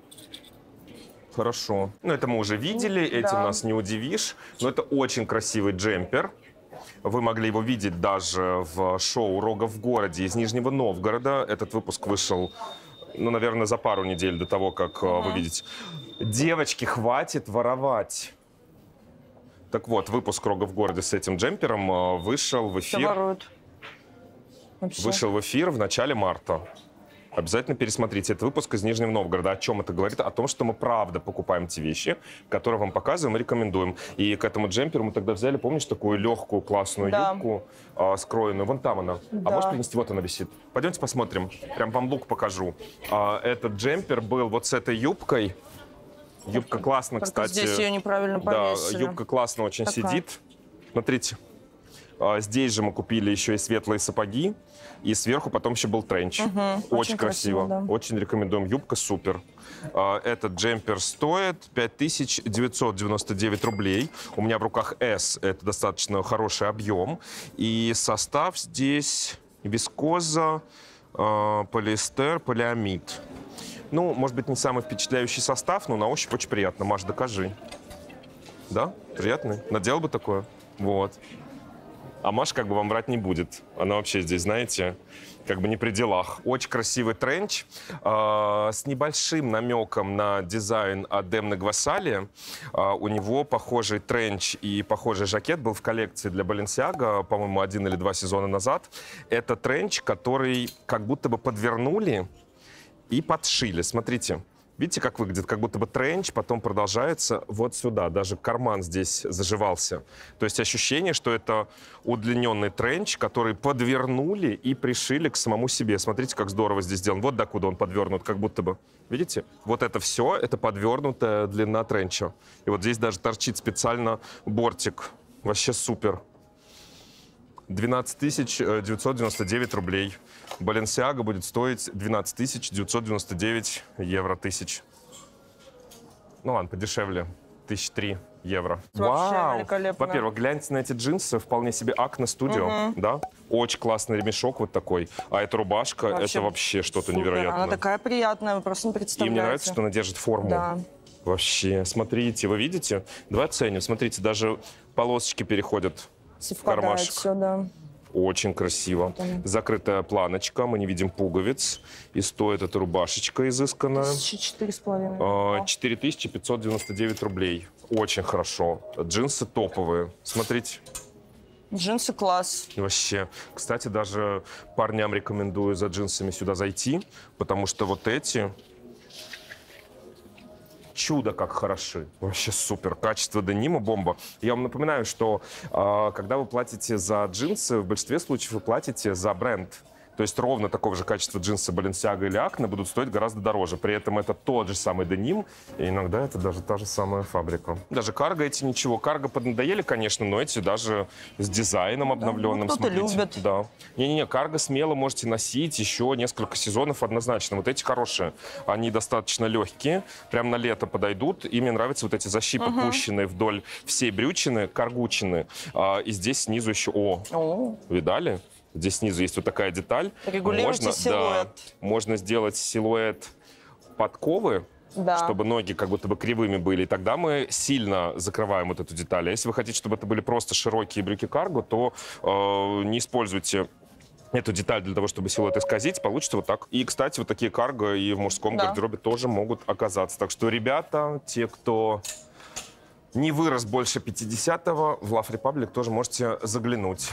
Хорошо. Ну, это мы уже видели, этим Да. нас не удивишь. Но это очень красивый джемпер. Вы могли его видеть даже в шоу «Рога в городе» из Нижнего Новгорода. Этот выпуск вышел, ну, наверное, за пару недель до того, как uh-huh. вы видите. Девочки, хватит воровать. Так вот, выпуск «Рога в городе» с этим джемпером вышел в эфир. Воруют. Вообще. Вышел в эфир в начале марта. Обязательно пересмотрите этот выпуск из Нижнего Новгорода. О чем это говорит? О том, что мы правда покупаем те вещи, которые вам показываем и рекомендуем. И к этому джемперу мы тогда взяли, помнишь, такую легкую классную Да. юбку, э, скроенную. Вон там она. Да. А можешь принести? Вот она висит. Пойдемте посмотрим. Прям вам лук покажу. А, этот джемпер был вот с этой юбкой. Юбка классно, Только кстати. здесь ее неправильно Да, повесили. юбка классно очень Такая. сидит. Смотрите. А, здесь же мы купили еще и светлые сапоги. И сверху потом еще был тренч. Угу, Очень, очень красиво. красиво, да. Очень рекомендуем. Юбка супер. А, Этот джемпер стоит пять тысяч девятьсот девяносто девять рублей. У меня в руках S. Это достаточно хороший объем. И состав здесь вискоза, а, полиэстер, полиамид. Ну, может быть, не самый впечатляющий состав, но на ощупь очень приятно. Маш, докажи. Да? Приятный? Надел бы такое? Вот. А Маша как бы вам врать не будет. Она вообще здесь, знаете, как бы не при делах. Очень красивый тренч э, с небольшим намеком на дизайн от Демны Гвасали. Э, у него похожий тренч и похожий жакет был в коллекции для Balenciaga, по-моему, один или два сезона назад. Это тренч, который как будто бы подвернули и подшили. Смотрите. Видите, как выглядит? Как будто бы тренч потом продолжается вот сюда. Даже карман здесь заживался. То есть ощущение, что это удлиненный тренч, который подвернули и пришили к самому себе. Смотрите, как здорово здесь сделан. Вот докуда он подвернут, как будто бы. Видите? Вот это все, это подвернутая длина тренча. И вот здесь даже торчит специально бортик. Вообще супер. двенадцать тысяч девятьсот девяносто девять рублей. Balenciaga будет стоить двенадцать тысяч девятьсот девяносто девять евро тысяч. Ну ладно, подешевле. Тысяч три евро. Вообще Вау! великолепно. Во-первых, гляньте на эти джинсы, вполне себе Acne Studio, Угу. да? Очень классный ремешок вот такой. А эта рубашка, Вообще это вообще что-то супер. невероятное. Она такая приятная, вы просто не И представляете. мне нравится, что она держит форму. Да. Вообще, смотрите, вы видите? Давай оценим. Смотрите, даже полосочки переходят в Совпадает кармашек. все, да. Очень красиво. Закрытая планочка, мы не видим пуговиц. И стоит эта рубашечка изысканная Тысяча четыре с половиной. четыре тысячи пятьсот девяносто девять рублей. Очень хорошо. Джинсы топовые. Смотрите. Джинсы класс. Вообще. Кстати, даже парням рекомендую за джинсами сюда зайти, потому что вот эти... Чудо как хороши. Вообще супер. Качество денима бомба. Я вам напоминаю, что э, когда вы платите за джинсы, в большинстве случаев вы платите за бренд. То есть ровно такого же качества джинсы Balenciaga или Acne будут стоить гораздо дороже. При этом это тот же самый деним, и иногда это даже та же самая фабрика. Даже карго эти ничего. Карго поднадоели, конечно, но эти даже с дизайном обновленным. Ну, кто-то смотрите. любит. Да. Не-не-не, карго смело можете носить еще несколько сезонов однозначно. Вот эти хорошие. Они достаточно легкие, прям на лето подойдут. И мне нравятся вот эти защипы, Угу. пущенные вдоль всей брючины, каргучины. А, и здесь снизу еще... О, О, видали? Здесь снизу есть вот такая деталь. Регулируйте можно, силуэт. Да, можно сделать силуэт подковы, да. чтобы ноги как будто бы кривыми были. И тогда мы сильно закрываем вот эту деталь. А если вы хотите, чтобы это были просто широкие брюки карго, то э, не используйте эту деталь для того, чтобы силуэт исказить. Получится вот так. И, кстати, вот такие карго и в мужском Да. гардеробе тоже могут оказаться. Так что, ребята, те, кто не вырос больше пятидесятого, в Love Republic тоже можете заглянуть.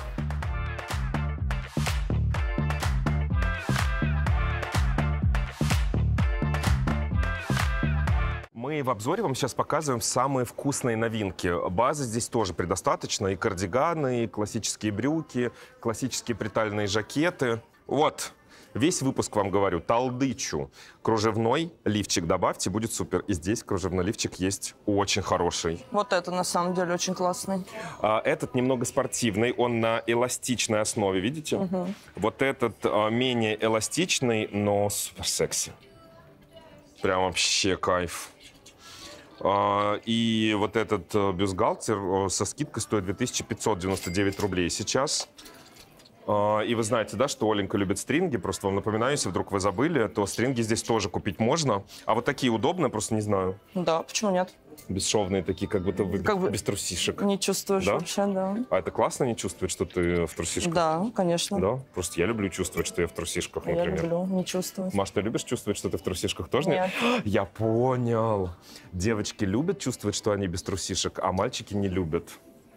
Мы в обзоре вам сейчас показываем самые вкусные новинки. Базы здесь тоже предостаточно. И кардиганы, и классические брюки, классические притальные жакеты. Вот, весь выпуск вам говорю. Талдычу. Кружевной лифчик добавьте, будет супер. И здесь кружевной лифчик есть очень хороший. Вот это на самом деле очень классный. А, этот немного спортивный, он на эластичной основе, видите? Угу. Вот этот а, менее эластичный, но супер секси. Прям вообще кайф. А, и вот этот а, бюстгальтер а, со скидкой стоит две тысячи пятьсот девяносто девять рублей сейчас. А, и вы знаете, да, что Оленька любит стринги. Просто вам напоминаю, если вдруг вы забыли, то стринги здесь тоже купить можно. А вот такие удобные, просто не знаю. Да, почему нет? Бесшовные такие, как будто вы Как бы без трусишек. Не чувствуешь Да? вообще, да. А это классно не чувствовать, что ты в трусишках? Да, конечно. Да? Просто я люблю чувствовать, что я в трусишках, Я например. люблю не чувствовать. Маш, ты любишь чувствовать, что ты в трусишках тоже? Нет. Я понял. Девочки любят чувствовать, что они без трусишек, а мальчики не любят.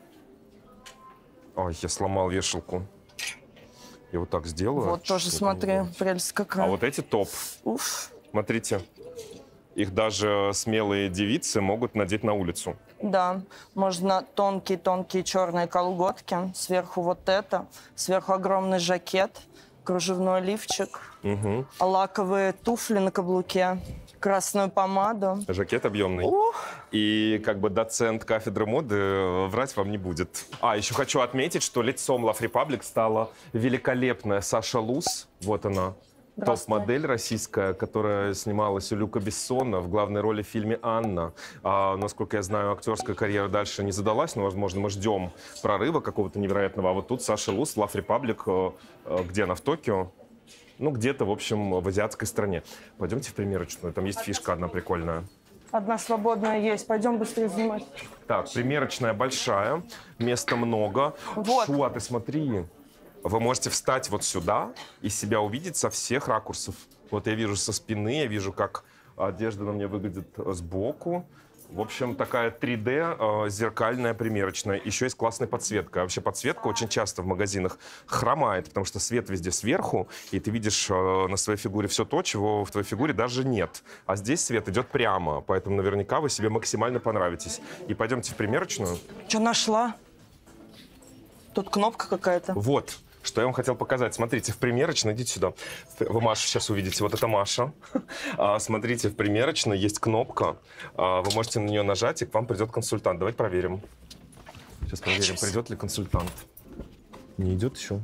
Ой, я сломал вешалку. Я вот так сделаю. Вот тоже Что это смотри, у меня? прелесть какая. А вот эти топ. Уф. Смотрите. Их даже смелые девицы могут надеть на улицу. Да, можно тонкие-тонкие черные колготки, сверху вот это, сверху огромный жакет, кружевной лифчик, Угу. лаковые туфли на каблуке, красную помаду. Жакет объемный. Ух. И как бы доцент кафедры моды врать вам не будет. А, еще хочу отметить, что лицом Love Republic стала великолепная Саша Луз. Вот она. Топ-модель российская, которая снималась у Люка Бессона в главной роли в фильме «Анна». А, насколько я знаю, актерская карьера дальше не задалась, но, возможно, мы ждем прорыва какого-то невероятного. А вот тут Саша Луз, Love Republic, где она, в Токио? Ну, где-то, в общем, в азиатской стране. Пойдемте в примерочную, там есть фишка одна прикольная. Одна свободная есть, пойдем быстрее занимать. Так, примерочная большая, места много. Вот. Шу, а ты смотри. Вы можете встать вот сюда и себя увидеть со всех ракурсов. Вот я вижу со спины, я вижу, как одежда на мне выглядит сбоку. В общем, такая три дэ э, зеркальная примерочная. Еще есть классная подсветка. А вообще подсветка очень часто в магазинах хромает, потому что свет везде сверху, и ты видишь э, на своей фигуре все то, чего в твоей фигуре даже нет. А здесь свет идет прямо, поэтому наверняка вы себе максимально понравитесь. И пойдемте в примерочную. Что нашла? Тут кнопка какая-то. Вот. Что я вам хотел показать. Смотрите, в примерочной, идите сюда. Вы Машу сейчас увидите. Вот это Маша. А, смотрите, в примерочной есть кнопка. А, вы можете на нее нажать, и к вам придет консультант. Давайте проверим. Сейчас проверим, придет ли консультант. Не идет еще?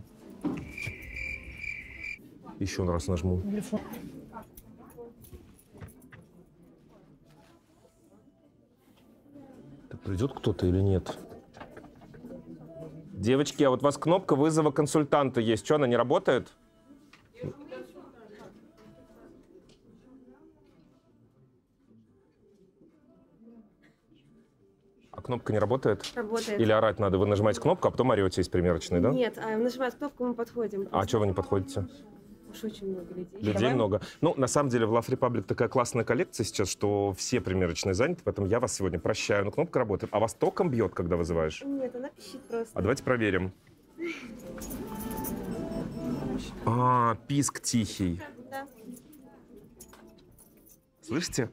Еще раз нажму. Так, придет кто-то или нет? Девочки, а вот у вас кнопка вызова консультанта есть. Что, она не работает? А кнопка не работает? Работает. Или орать надо? Вы нажимаете кнопку, а потом орете из примерочной, да? Нет, а нажимать кнопку, мы подходим. А что вы не подходите? Уж очень много людей. Людей Давай. много. Ну, на самом деле, в Love Republic такая классная коллекция сейчас, что все примерочные заняты, поэтому я вас сегодня прощаю. Но кнопка работает. А вас током бьет, когда вызываешь? Нет, она пищит просто. А давайте проверим. А, писк тихий. Да. Слышите?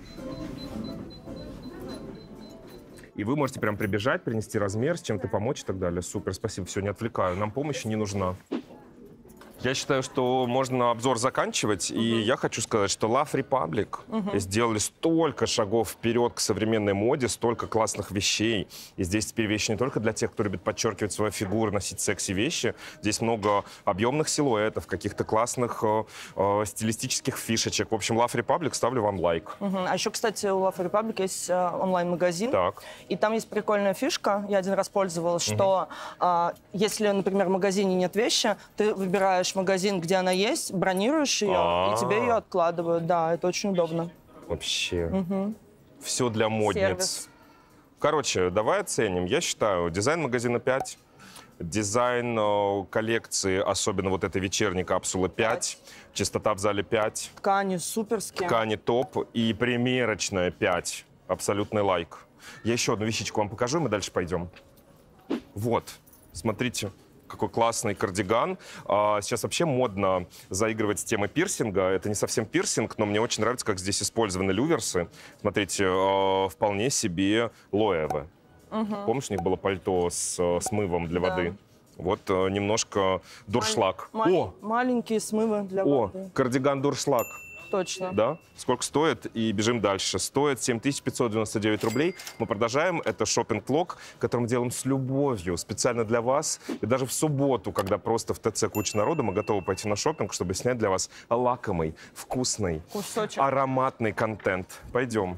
И вы можете прям прибежать, принести размер, с чем-то помочь и так далее. Супер, спасибо. Все, не отвлекаю. Нам помощи не нужна. Я считаю, что можно обзор заканчивать, uh-huh. и я хочу сказать, что Love Republic uh-huh. сделали столько шагов вперед к современной моде, столько классных вещей. И здесь теперь вещи не только для тех, кто любит подчеркивать свою фигуру, носить секси-вещи. Здесь много объемных силуэтов, каких-то классных э, э, стилистических фишечек. В общем, Love Republic, ставлю вам лайк. Uh-huh. А еще, кстати, у Love Republic есть э, онлайн-магазин. Так. И там есть прикольная фишка, я один раз пользовалась, uh-huh. что э, если, например, в магазине нет вещи, ты выбираешь магазин, где она есть, бронируешь ее, А-а-а. и тебе ее откладывают. Да, это очень удобно. Вообще. Угу. Все для модниц. Сервис. Короче, давай оценим. Я считаю, дизайн магазина пять, дизайн э, коллекции, особенно вот этой вечерней капсулы пять, чистота в зале пять, Ткани суперские. ткани топ и примерочная пять. Абсолютный лайк. Я еще одну вещичку вам покажу, и мы дальше пойдем. Вот, смотрите. Какой классный кардиган. А, сейчас вообще модно заигрывать с темой пирсинга. Это не совсем пирсинг, но мне очень нравится, как здесь использованы люверсы. Смотрите, а, вполне себе лоевы. Угу. Помнишь, у них было пальто с смывом для да. воды? Вот а, немножко дуршлаг. Маль... О! Маленькие смывы для О, воды. кардиган дуршлаг. Точно. Да? Сколько стоит? И бежим дальше. Стоит семь тысяч пятьсот девяносто девять рублей. Мы продолжаем. Это шоппинг-влог, который мы делаем с любовью, специально для вас. И даже в субботу, когда просто в ТЦ куча народу, мы готовы пойти на шоппинг, чтобы снять для вас лакомый, вкусный, Кусочек. ароматный контент. Пойдем.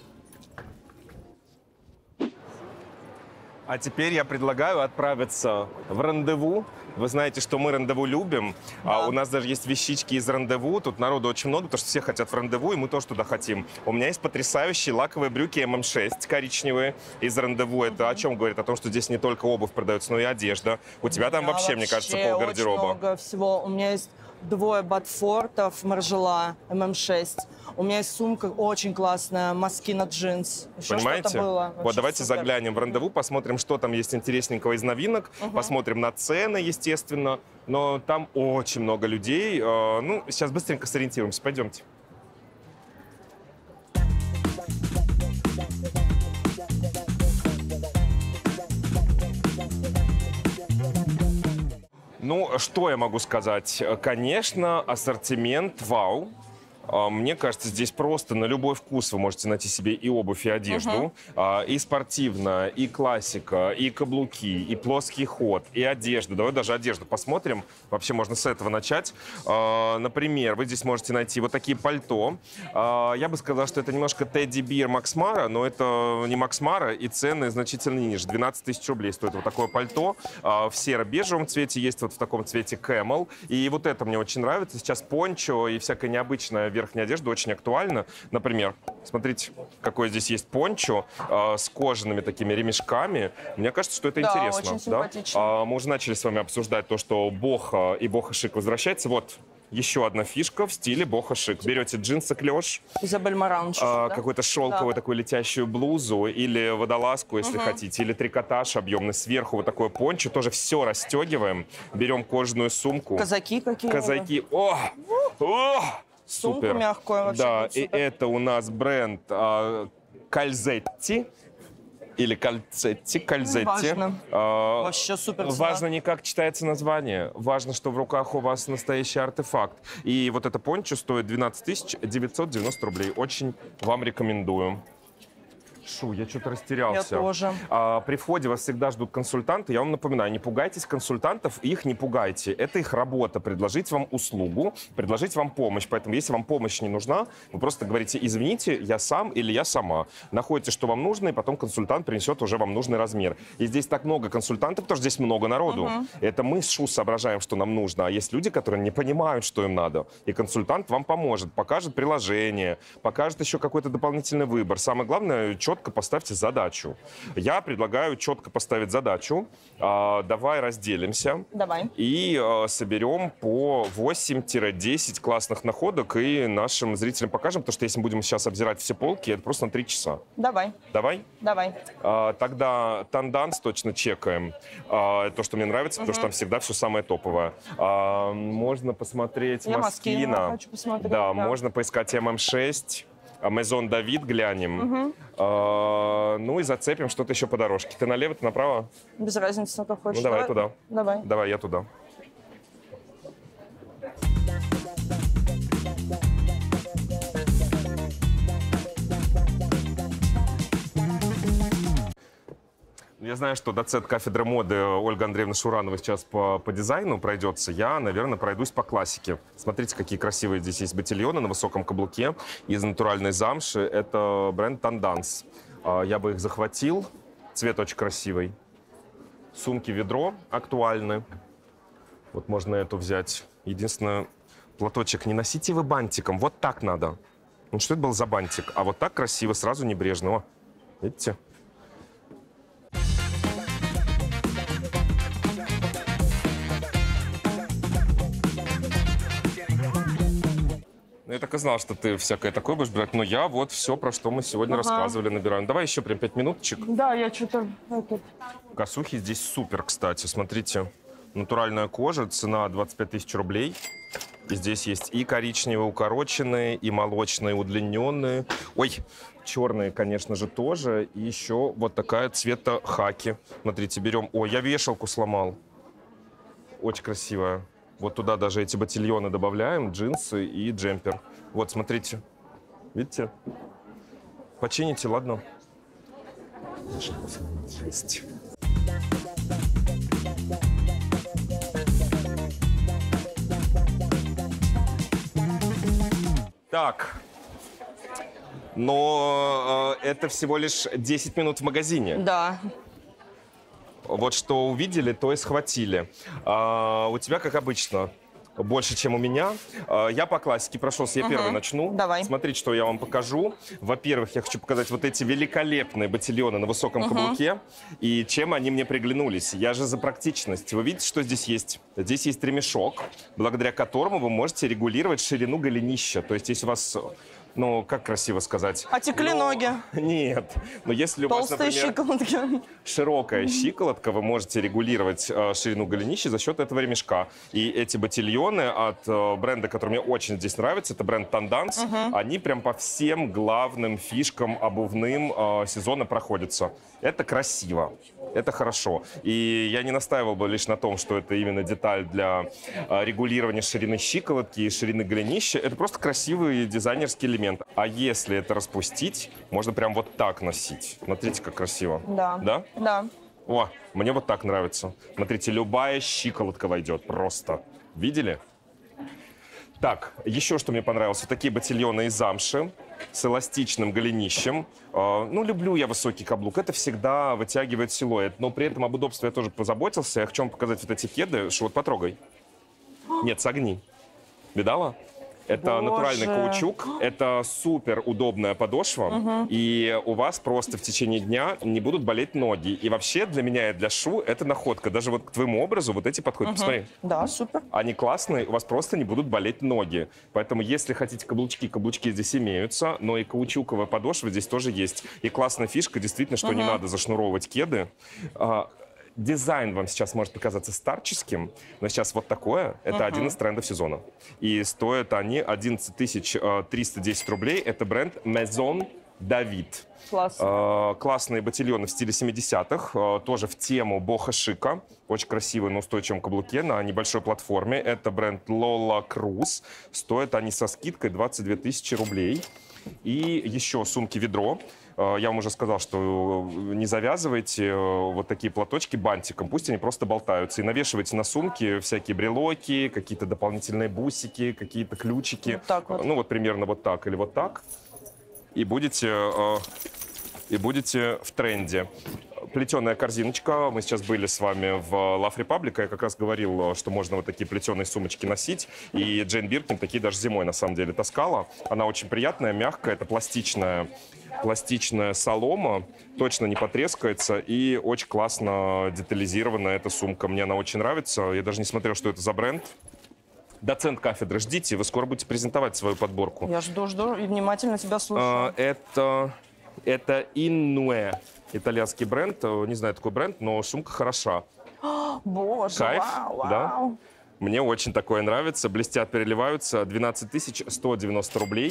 А теперь я предлагаю отправиться в рандеву. Вы знаете, что мы рандеву любим. Да. А у нас даже есть вещички из рандеву. Тут народу очень много, потому что все хотят в рандеву, и мы тоже туда хотим. У меня есть потрясающие лаковые брюки эм эм шесть коричневые из рандеву. Это mm-hmm. о чем говорит? О том, что здесь не только обувь продается, но и одежда. У тебя там вообще, вообще, мне кажется, пол гардероба. Очень много всего. У меня есть двое ботфортов Маржела эм эм шесть. У меня есть сумка очень классная, Москино джинс. Еще понимаете? что-то было. Вот давайте супер. Заглянем в рандеву, посмотрим, что там есть интересненького из новинок, угу. посмотрим на цены, естественно. Но там очень много людей. Ну, сейчас быстренько сориентируемся. Пойдемте. Ну, что я могу сказать? Конечно, ассортимент вау. Мне кажется, здесь просто на любой вкус вы можете найти себе и обувь, и одежду. Uh-huh. И спортивная, и классика, и каблуки, и плоский ход, и одежда. Давай даже одежду посмотрим. Вообще можно с этого начать. Например, вы здесь можете найти вот такие пальто. Я бы сказал, что это немножко Teddy Bear Max Mara, но это не Max Mara, и цены значительно ниже. двенадцать тысяч рублей стоит вот такое пальто. В серо-бежевом цвете, есть вот в таком цвете Camel. И вот это мне очень нравится. Сейчас пончо и всякая необычная верхняя одежда очень актуальна. Например, смотрите, какой здесь есть пончо э, с кожаными такими ремешками. Мне кажется, что это да, интересно. Очень симпатично. Да? А, мы уже начали с вами обсуждать то, что бохо и бохо шик возвращается. Вот, еще одна фишка в стиле бохо-шик. Берете джинсы клеш, Изабель Маран. а, да? какую-то шелковую Да. такую летящую блузу или водолазку, если хотите, или трикотаж объемный сверху, вот такое пончо. Тоже все расстегиваем. Берем кожаную сумку. Казаки какие. Казаки. О! О! Сумку Супер. мягкую вообще. Да, будет и супер. это у нас бренд а, Кальзетти. Или Кальцетти, Кальзетти. Важно. А, Вообще супер цена. Важно не как читается название, важно, что в руках у вас настоящий артефакт. И вот это пончо стоит двенадцать тысяч девятьсот девяносто рублей. Очень вам рекомендую. Шу, я что-то растерялся. Я тоже. А, при входе вас всегда ждут консультанты. Я вам напоминаю, не пугайтесь консультантов, их не пугайте. Это их работа — предложить вам услугу, предложить вам помощь. Поэтому, если вам помощь не нужна, вы просто говорите: извините, я сам или я сама. Находите, что вам нужно, и потом консультант принесет уже вам нужный размер. И здесь так много консультантов, потому что здесь много народу. Угу. Это мы с Шу соображаем, что нам нужно. А есть люди, которые не понимают, что им надо. И консультант вам поможет, покажет приложение, покажет еще какой-то дополнительный выбор. Самое главное, четко поставьте задачу. Я предлагаю четко поставить задачу. А, давай разделимся. Давай. И а, соберем по восемь-десять классных находок и нашим зрителям покажем, потому что если мы будем сейчас обзирать все полки, это просто на три часа. Давай. Давай? Давай. А, тогда Танданс точно чекаем. А, то, что мне нравится, потому что там всегда все самое топовое. А, можно посмотреть Я Москина Москина. хочу посмотреть, Да, да. можно поискать эм эм шесть. Мезон Давид глянем. А, ну и зацепим что-то еще по дорожке. Ты налево, ты направо? Без разницы, на то хочешь. Ну давай туда. Давай. Давай, я туда. Я знаю, что доцент кафедры моды Ольга Андреевна Шуранова сейчас по, по дизайну пройдется. Я, наверное, пройдусь по классике. Смотрите, какие красивые здесь есть ботильоны на высоком каблуке из натуральной замши. Это бренд Танданс. Я бы их захватил. Цвет очень красивый. Сумки-ведро актуальны. Вот можно эту взять. Единственное, платочек не носите вы бантиком. Вот так надо. Ну, что это был за бантик? А вот так красиво, сразу небрежно. О, видите? Ну, я так и знал, что ты всякое такое будешь брать. Но я вот все, про что мы сегодня Ага. рассказывали, набираю. Давай еще прям пять минуточек. Да, я что-то... Этот... Косухи здесь супер, кстати. Смотрите, натуральная кожа, цена двадцать пять тысяч рублей. И здесь есть и коричневые укороченные, и молочные удлиненные. Ой, черные, конечно же, тоже. И еще вот такая цвета хаки. Смотрите, берем... Ой, я вешалку сломал. Очень красивая. Вот туда даже эти ботильоны добавляем, джинсы и джемпер. Вот, смотрите. Видите? Почините, ладно? Есть. Так. Но э, это всего лишь десять минут в магазине. Да. Вот что увидели, то и схватили. А, у тебя, как обычно, больше, чем у меня. А, я по классике прошелся, я Угу. первый начну. Давай. Смотрите, что я вам покажу. Во-первых, я хочу показать вот эти великолепные ботильоны на высоком Угу. каблуке. И чем они мне приглянулись. Я же за практичность. Вы видите, что здесь есть? Здесь есть ремешок, благодаря которому вы можете регулировать ширину голенища. То есть, если у вас... Ну, как красиво сказать? Отекли Но- ноги. Нет. Но если у вас, Толстые например, щиколотки. широкая щиколотка, вы можете регулировать э, ширину голенища за счет этого ремешка. И эти ботильоны от э, бренда, который мне очень здесь нравится, это бренд Танданс, они прям по всем главным фишкам обувным э, сезона проходятся. Это красиво, это хорошо. И я не настаивал бы лишь на том, что это именно деталь для э, регулирования ширины щиколотки и ширины голенища. Это просто красивый дизайнерский элемент. А если это распустить, можно прям вот так носить. Смотрите, как красиво. Да. Да? Да. О, мне вот так нравится. Смотрите, любая щиколотка войдет просто. Видели? Так, еще что мне понравилось. Вот такие ботильоны из замши с эластичным голенищем. Э, ну, люблю я высокий каблук. Это всегда вытягивает силуэт. Но при этом об удобстве я тоже позаботился. Я хочу вам показать вот эти кеды. Что вот потрогай. Нет, согни. Видала? Это Боже. натуральный каучук, это супер удобная подошва, угу. и у вас просто в течение дня не будут болеть ноги. И вообще для меня и для Шу это находка. Даже вот к твоему образу вот эти подходят. Угу. Посмотри. Да, супер. Они классные, у вас просто не будут болеть ноги. Поэтому если хотите каблучки, каблучки здесь имеются, но и каучуковая подошва здесь тоже есть. И классная фишка, действительно, что угу. не надо зашнуровывать кеды. Дизайн вам сейчас может показаться старческим, но сейчас вот такое, это uh-huh. один из трендов сезона. И стоят они одиннадцать тысяч триста десять рублей. Это бренд Maison David. Классно. Э, классные ботильоны в стиле семидесятых, э, тоже в тему бохо-шика. Очень красивые на устойчивом каблуке, на небольшой платформе. Это бренд Lola Cruz. Стоят они со скидкой двадцать две тысячи рублей. И еще сумки-ведро. Я вам уже сказал, что не завязывайте вот такие платочки бантиком, пусть они просто болтаются. И навешивайте на сумки всякие брелоки, какие-то дополнительные бусики, какие-то ключики. Вот так вот. Ну вот примерно вот так или вот так. И будете, и будете в тренде. Плетеная корзиночка. Мы сейчас были с вами в Love Republic. Я как раз говорил, что можно вот такие плетеные сумочки носить. И Джейн Биркин такие даже зимой на самом деле таскала. Она очень приятная, мягкая. Это пластичная, пластичная солома. Точно не потрескается. И очень классно детализированная эта сумка. Мне она очень нравится. Я даже не смотрел, что это за бренд. Доцент кафедры, ждите. Вы скоро будете презентовать свою подборку. Я жду, жду и внимательно тебя слушаю. А, это, это Innue. Итальянский бренд, не знаю такой бренд, но сумка хороша. Боже, кайф, вау, да? вау. Мне очень такое нравится, блестят, переливаются, двенадцать тысяч сто девяносто рублей.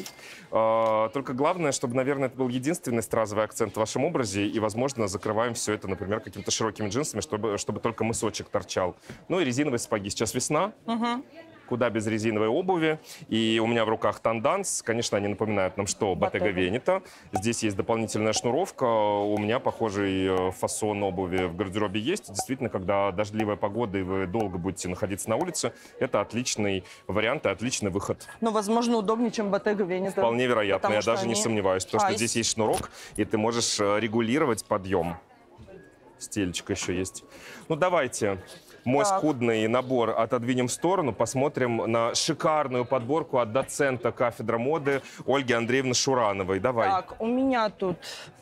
Только главное, чтобы, наверное, это был единственный стразовый акцент в вашем образе, и, возможно, закрываем все это, например, какими-то широкими джинсами, чтобы, чтобы только мысочек торчал. Ну и резиновые сапоги. Сейчас весна. Угу. Куда без резиновой обуви. И у меня в руках танданс. Конечно, они напоминают нам, что Bottega Veneta. Здесь есть дополнительная шнуровка. У меня похожий фасон обуви в гардеробе есть. Действительно, когда дождливая погода и вы долго будете находиться на улице, это отличный вариант и отличный выход. Ну, возможно, удобнее, чем Bottega Veneta. Вполне вероятно. Я даже они... не сомневаюсь. Потому а, что здесь есть шнурок, и ты можешь регулировать подъем. Стельчика еще есть. Ну, давайте... Мой так. скудный набор отодвинем в сторону, посмотрим на шикарную подборку от доцента кафедры моды Ольги Андреевны Шурановой. Давай. Так, у меня тут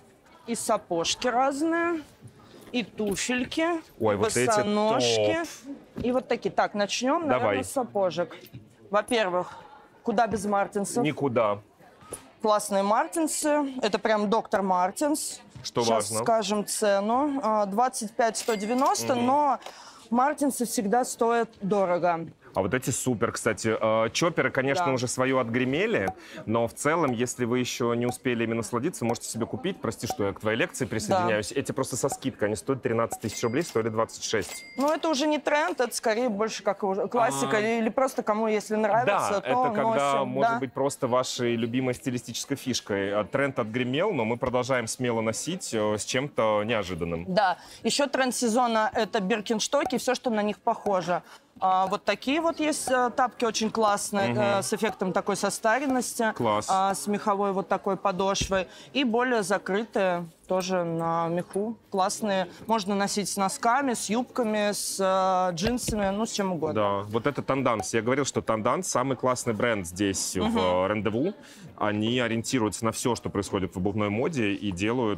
и сапожки разные, и туфельки, Ой, и вот босоножки, и вот такие. Так, начнем, наверное, Давай. с сапожек. Во-первых, куда без мартинсов? Никуда. Классные мартинсы. Это прям доктор Мартинс. Что Сейчас важно? скажем цену. двадцать пять сто девяносто, угу. но... Мартинсы всегда стоят дорого. А вот эти супер, кстати. Чопперы, конечно, да. уже свое отгремели, но в целом, если вы еще не успели ими насладиться, можете себе купить. Прости, что я к твоей лекции присоединяюсь. Да. Эти просто со скидкой. Они стоят тринадцать тысяч рублей, стоили двадцать шесть. Ну, это уже не тренд, это скорее больше как классика. А... Или просто кому, если нравится, да, то это когда, носим. может да. быть, просто вашей любимой стилистической фишкой. Тренд отгремел, но мы продолжаем смело носить с чем-то неожиданным. Да. Еще тренд сезона – это биркинштоки, все, что на них похоже. А, вот такие вот есть а, тапки очень классные, угу. а, с эффектом такой состаренности. Класс. А, с меховой вот такой подошвой. И более закрытые, тоже на меху. Классные. Можно носить с носками, с юбками, с а, джинсами, ну, с чем угодно. Да, вот это танданс. Я говорил, что танданс самый классный бренд здесь, угу. в Рандеву. Они ориентируются на все, что происходит в обувной моде, и делают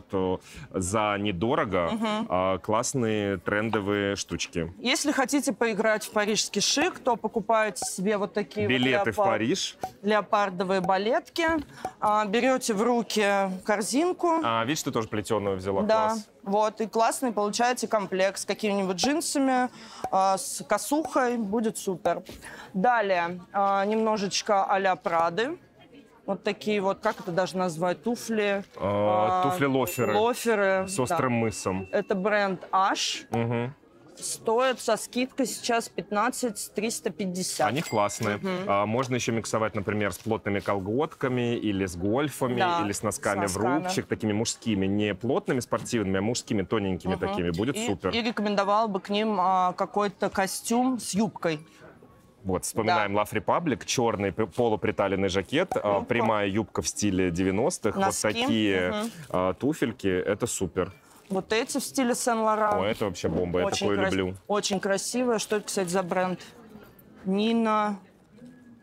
за недорого угу. а, классные трендовые штучки. Если хотите поиграть в парижский шик, то покупаете себе вот такие билеты вот в Париж. Леопардовые балетки. А, берете в руки корзинку. А, видишь, ты тоже плетеную взяла. Да. Класс. Вот, и классный получаете комплект с какими-нибудь джинсами, а, с косухой. Будет супер. Далее а, немножечко а-ля Прады. Вот такие вот, как это даже назвать, туфли. А, а, туфли-лоферы. Лоферы. С острым да. мысом. Это бренд Аш. Угу. Стоит со скидкой сейчас пятнадцать триста пятьдесят. Они классные. Угу. А, можно еще миксовать, например, с плотными колготками или с гольфами, да, или с носками, с носками в рубчик, такими мужскими. Не плотными спортивными, а мужскими, тоненькими угу. такими. Будет и, супер. И рекомендовал бы к ним а, какой-то костюм с юбкой. Вот, вспоминаем да. Love Republic, черный полуприталенный жакет, ну, прямая юбка в стиле девяностых, вот такие угу. а, туфельки, это супер. Вот эти в стиле Сен-Лоран. О, это вообще бомба, я такое крас... люблю. Очень красивая. Что это, кстати, за бренд? Нина...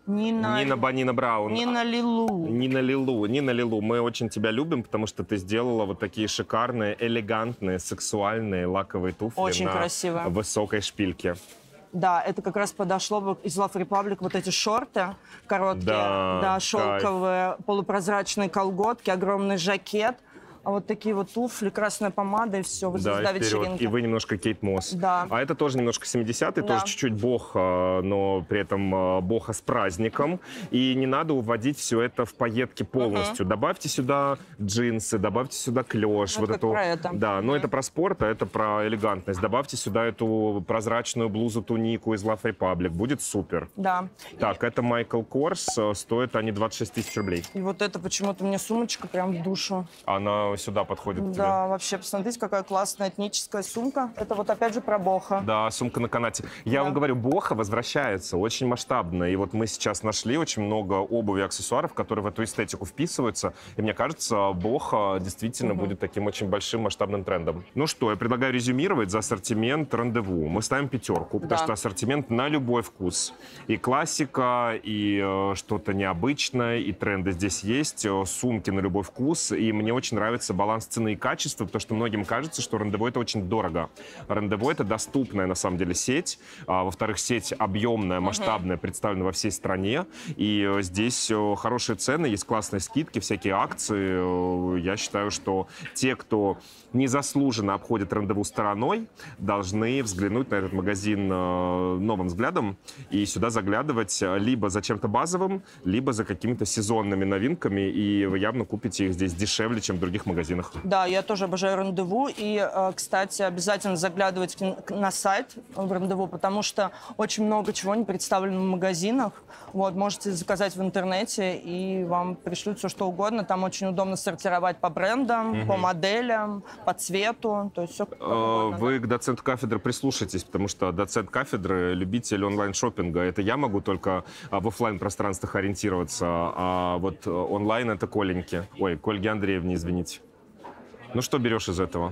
Нина, Нина Банина Браун. Нина Лилу. Нина Лилу. Нина Лилу, мы очень тебя любим, потому что ты сделала вот такие шикарные, элегантные, сексуальные лаковые туфли Очень на красиво. высокой шпильке. Да, это как раз подошло бы из Love Republic, вот эти шорты короткие, Да, да, шелковые, полупрозрачные колготки, огромный жакет, а вот такие вот туфли, красная помада и все, вы Да, звезда вперед. вечеринки. И вы немножко Кейт Мосс. Да. А это тоже немножко семидесятые, Да. тоже чуть-чуть бохо, но при этом э, бохо с праздником. И не надо уводить все это в пайетки полностью. Добавьте сюда джинсы, добавьте сюда клеш. Вот вот как эту, про это. Да, но это про спорт, а это про элегантность. Добавьте сюда эту прозрачную блузу-тунику из Love Republic. Будет супер. Да. Так, это Michael Kors. э, Стоят они двадцать шесть тысяч рублей. И вот это почему-то мне сумочка прям в душу. Она сюда подходит к тебе. Да, вообще, посмотрите, какая классная этническая сумка. Это вот опять же про боха. Да, сумка на канате. Я Да. вам говорю, боха возвращается очень масштабно. И вот мы сейчас нашли очень много обуви и аксессуаров, которые в эту эстетику вписываются. И мне кажется, боха действительно будет таким очень большим масштабным трендом. Ну что, я предлагаю резюмировать за ассортимент «Рандеву». Мы ставим пятерку, потому Да. что ассортимент на любой вкус. И классика, и э, что-то необычное, и тренды здесь есть, э, сумки на любой вкус. И мне очень нравится баланс цены и качества, потому что многим кажется, что «Рандеву» — это очень дорого. «Рандеву» — это доступная, на самом деле, сеть. А, во-вторых, сеть объемная, масштабная, представлена во всей стране. И э, здесь э, хорошие цены, есть классные скидки, всякие акции. Э, я считаю, что те, кто незаслуженно обходит «Рандеву» стороной, должны взглянуть на этот магазин э, новым взглядом и сюда заглядывать либо за чем-то базовым, либо за какими-то сезонными новинками. И вы явно купите их здесь дешевле, чем в других магазинах. Да, я тоже обожаю «Рандеву». И, э, кстати, обязательно заглядывайте на сайт в «Рандеву», потому что очень много чего не представлено в магазинах. Вот, можете заказать в интернете, и вам пришлют все, что угодно. Там очень удобно сортировать по брендам, по моделям, по цвету. То есть все как угодно, Вы к доценту кафедры прислушайтесь, потому что доцент кафедры — любитель онлайн-шоппинга. Это я могу только а, в офлайн-пространствах ориентироваться, а вот э, онлайн — это Коленьки. Ой, к Ольге Андреевне, извините. Ну что берешь из этого?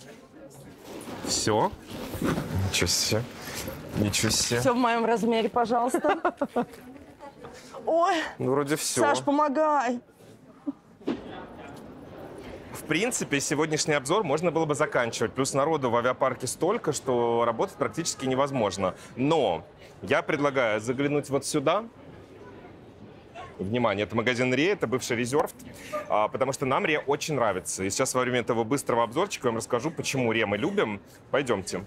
Все? Ничего себе. Ничего себе. Все в моем размере, пожалуйста. Ой, Ну, вроде все. Саш, помогай. В принципе, сегодняшний обзор можно было бы заканчивать. Плюс народу в авиапарке столько, что работать практически невозможно. Но я предлагаю заглянуть вот сюда. Внимание, это магазин Ре, это бывший Резервд, а, потому что нам Ре очень нравится. И сейчас во время этого быстрого обзорчика я вам расскажу, почему Ре мы любим. Пойдемте.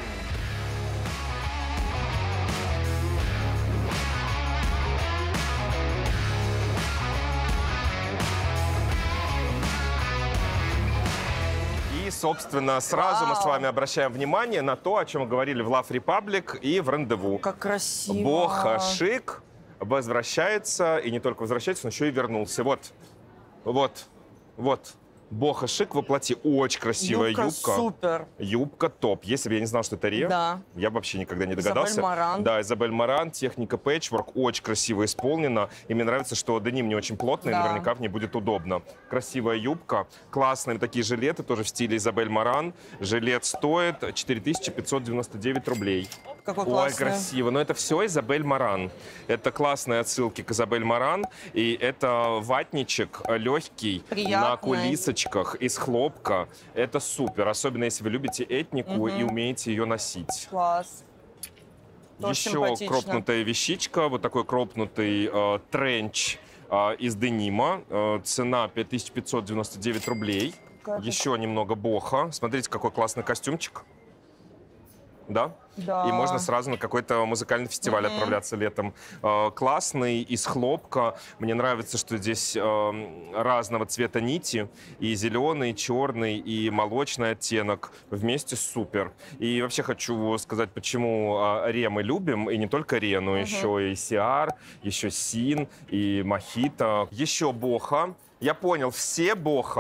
И, собственно, сразу мы с вами обращаем внимание на то, о чем мы говорили в Love Republic и в «Рандеву». Как красиво. Боха Шик возвращается, и не только возвращается, но еще и вернулся. Вот, вот, вот. Боха Шик воплоти. Очень красивая Юбка юбка. супер. Юбка топ. Если бы я не знал, что это Ре, Да. я бы вообще никогда не догадался. Изабель Маран. Да, Изабель Маран, техника пэтчворк, очень красиво исполнена. И мне нравится, что деним не очень плотный, Да. наверняка в ней будет удобно. Красивая юбка, классные такие жилеты, тоже в стиле Изабель Маран. Жилет стоит четыре тысячи пятьсот девяносто девять рублей. Какой Ой, классный. красиво. Но это все Изабель Маран. Это классные отсылки к Изабель Маран. И это ватничек легкий, Приятный. на кулисочках, из хлопка. Это супер. Особенно, если вы любите этнику и умеете ее носить. Класс. Тоже Еще симпатично. кропнутая вещичка. Вот такой кропнутый э, тренч э, из денима. Э, цена пять тысяч пятьсот девяносто девять рублей. Какая-то- Еще немного боха. Смотрите, какой классный костюмчик. Да? Да. И можно сразу на какой-то музыкальный фестиваль отправляться летом. Э, классный, из хлопка. Мне нравится, что здесь э, разного цвета нити. И зеленый, и черный, и молочный оттенок. Вместе супер. И вообще хочу сказать, почему э, Ре мы любим. И не только Ре, но еще и Сиар, еще Син, и Мохито. Еще боха. Я понял, все боха.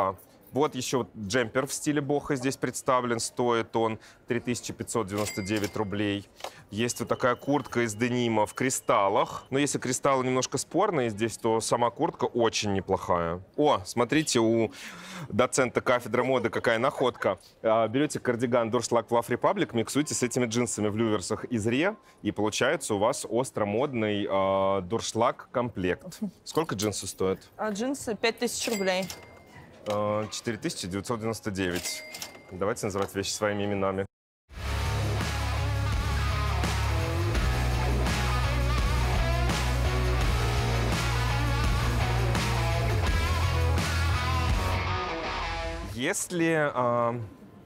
Вот еще вот джемпер в стиле боха здесь представлен. Стоит он три тысячи пятьсот девяносто девять рублей. Есть вот такая куртка из денима в кристаллах. Но если кристаллы немножко спорные здесь, то сама куртка очень неплохая. О, смотрите, у доцента кафедры моды какая находка. Берете кардиган Durslak Fluff Republic, миксуйте с этими джинсами в люверсах из Ре, и получается у вас остромодный э, Durslak комплект. Сколько джинсы стоят? А джинсы пять тысяч рублей. четыре тысячи девятьсот девяносто девять. Давайте называть вещи своими именами. Если э,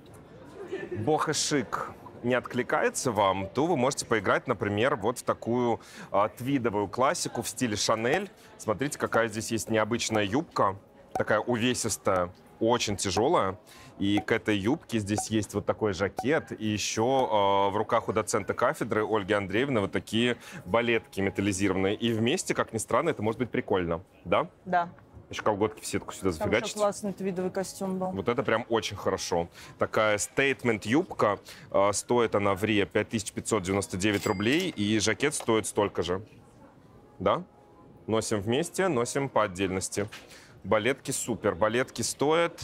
бохо шик не откликается вам, то вы можете поиграть, например, вот в такую э, твидовую классику в стиле Шанель. Смотрите, какая здесь есть необычная юбка. Такая увесистая, очень тяжелая. И к этой юбке здесь есть вот такой жакет. И еще э, в руках у доцента кафедры Ольги Андреевны вот такие балетки металлизированные. И вместе, как ни странно, это может быть прикольно. Да? Да. Еще колготки в сетку сюда Там еще зафигачить. классный твидовый костюм был. Вот это прям очень хорошо. Такая стейтмент юбка. Э, стоит она в Ре пять тысяч пятьсот девяносто девять рублей. И жакет стоит столько же. Да? Носим вместе, носим по отдельности. Балетки супер. Балетки стоят...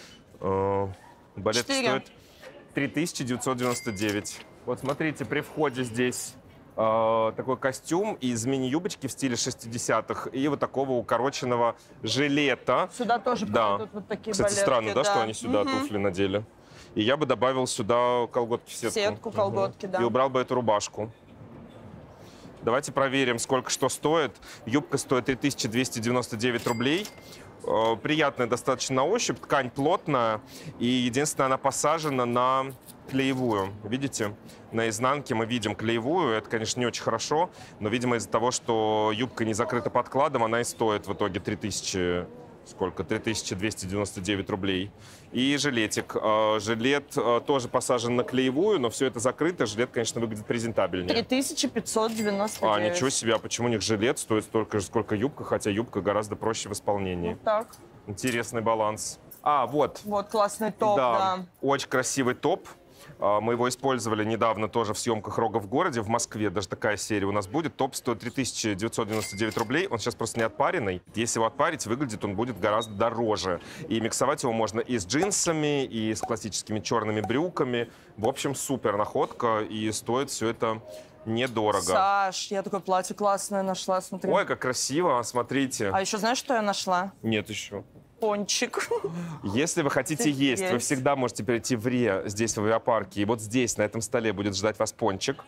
Э, балетки стоят три тысячи девятьсот девяносто девять. Вот смотрите, при входе здесь э, такой костюм из мини-юбочки в стиле шестидесятых и вот такого укороченного жилета. Сюда тоже да. подойдут вот такие Кстати, балетки. странно, да, да, что они сюда угу. туфли надели. И я бы добавил сюда колготки в сетку. Сетку, колготки, угу. да. И убрал бы эту рубашку. Давайте проверим, сколько что стоит. Юбка стоит три тысячи двести девяносто девять рублей. Приятная достаточно на ощупь, ткань плотная. И единственное, она посажена на клеевую. Видите? На изнанке мы видим клеевую. Это, конечно, не очень хорошо. Но, видимо, из-за того, что юбка не закрыта подкладом, она и стоит в итоге три тысячи... Сколько? три тысячи двести девяносто девять рублей. И жилетик. Жилет тоже посажен на клеевую, но все это закрыто. Жилет, конечно, выглядит презентабельнее. три тысячи пятьсот девяносто девять. А, ничего себе. А почему у них жилет стоит столько же, сколько юбка, хотя юбка гораздо проще в исполнении? Вот так. Интересный баланс. А, вот. Вот классный топ, да. да. Очень красивый топ. Мы его использовали недавно тоже в съемках «Рога в городе» в Москве. Даже такая серия у нас будет. Топ стоит три тысячи девятьсот девяносто девять рублей. Он сейчас просто не отпаренный. Если его отпарить, выглядит он будет гораздо дороже. И миксовать его можно и с джинсами, и с классическими черными брюками. В общем, супер находка. И стоит все это недорого. Саш, я такое платье классное нашла, смотри. Ой, как красиво, смотрите. А еще знаешь, что я нашла? Нет еще. Пончик. Если вы хотите есть, есть, вы всегда можете перейти в Ре, здесь, в авиапарке, и вот здесь, на этом столе, будет ждать вас пончик.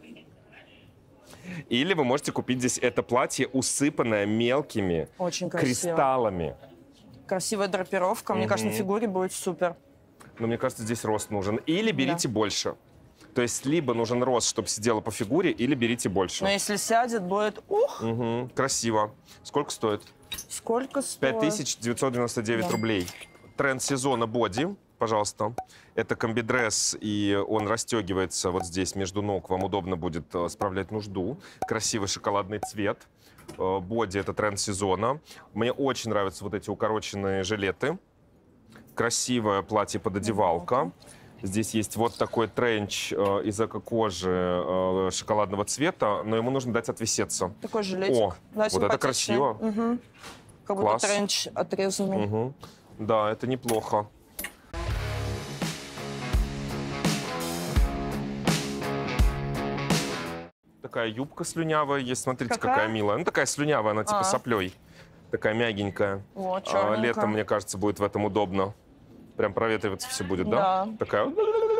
Или вы можете купить здесь это платье, усыпанное мелкими Очень кристаллами. Красивая драпировка. Мне Угу. кажется, на фигуре будет супер. Но мне кажется, здесь рост нужен. Или берите Да. больше. То есть либо нужен рост, чтобы сидело по фигуре, или берите больше. Но если сядет, будет... Ух! Угу. Красиво. Сколько стоит? Сколько стоит? пять тысяч девятьсот девяносто девять Да. рублей. Тренд сезона боди, пожалуйста. Это комбидресс, и он расстегивается вот здесь между ног. Вам удобно будет э, справлять нужду. Красивый шоколадный цвет. Э, боди — это тренд сезона. Мне очень нравятся вот эти укороченные жилеты. Красивое платье-пододевалка. Здесь есть вот такой тренч э, из эко-кожи э, шоколадного цвета, но ему нужно дать отвисеться. Такой жилетик. О, Да, вот это симпатичный. красиво. Угу. Как Класс. будто тренч отрезанный. Угу. Да, это неплохо. Такая юбка слюнявая есть. Смотрите, Какая? какая милая. Ну, такая слюнявая, она типа А. соплей. Такая мягенькая. О, А, черненькая. летом, мне кажется, будет в этом удобно. Прям проветриваться все будет, да? Да. Такая.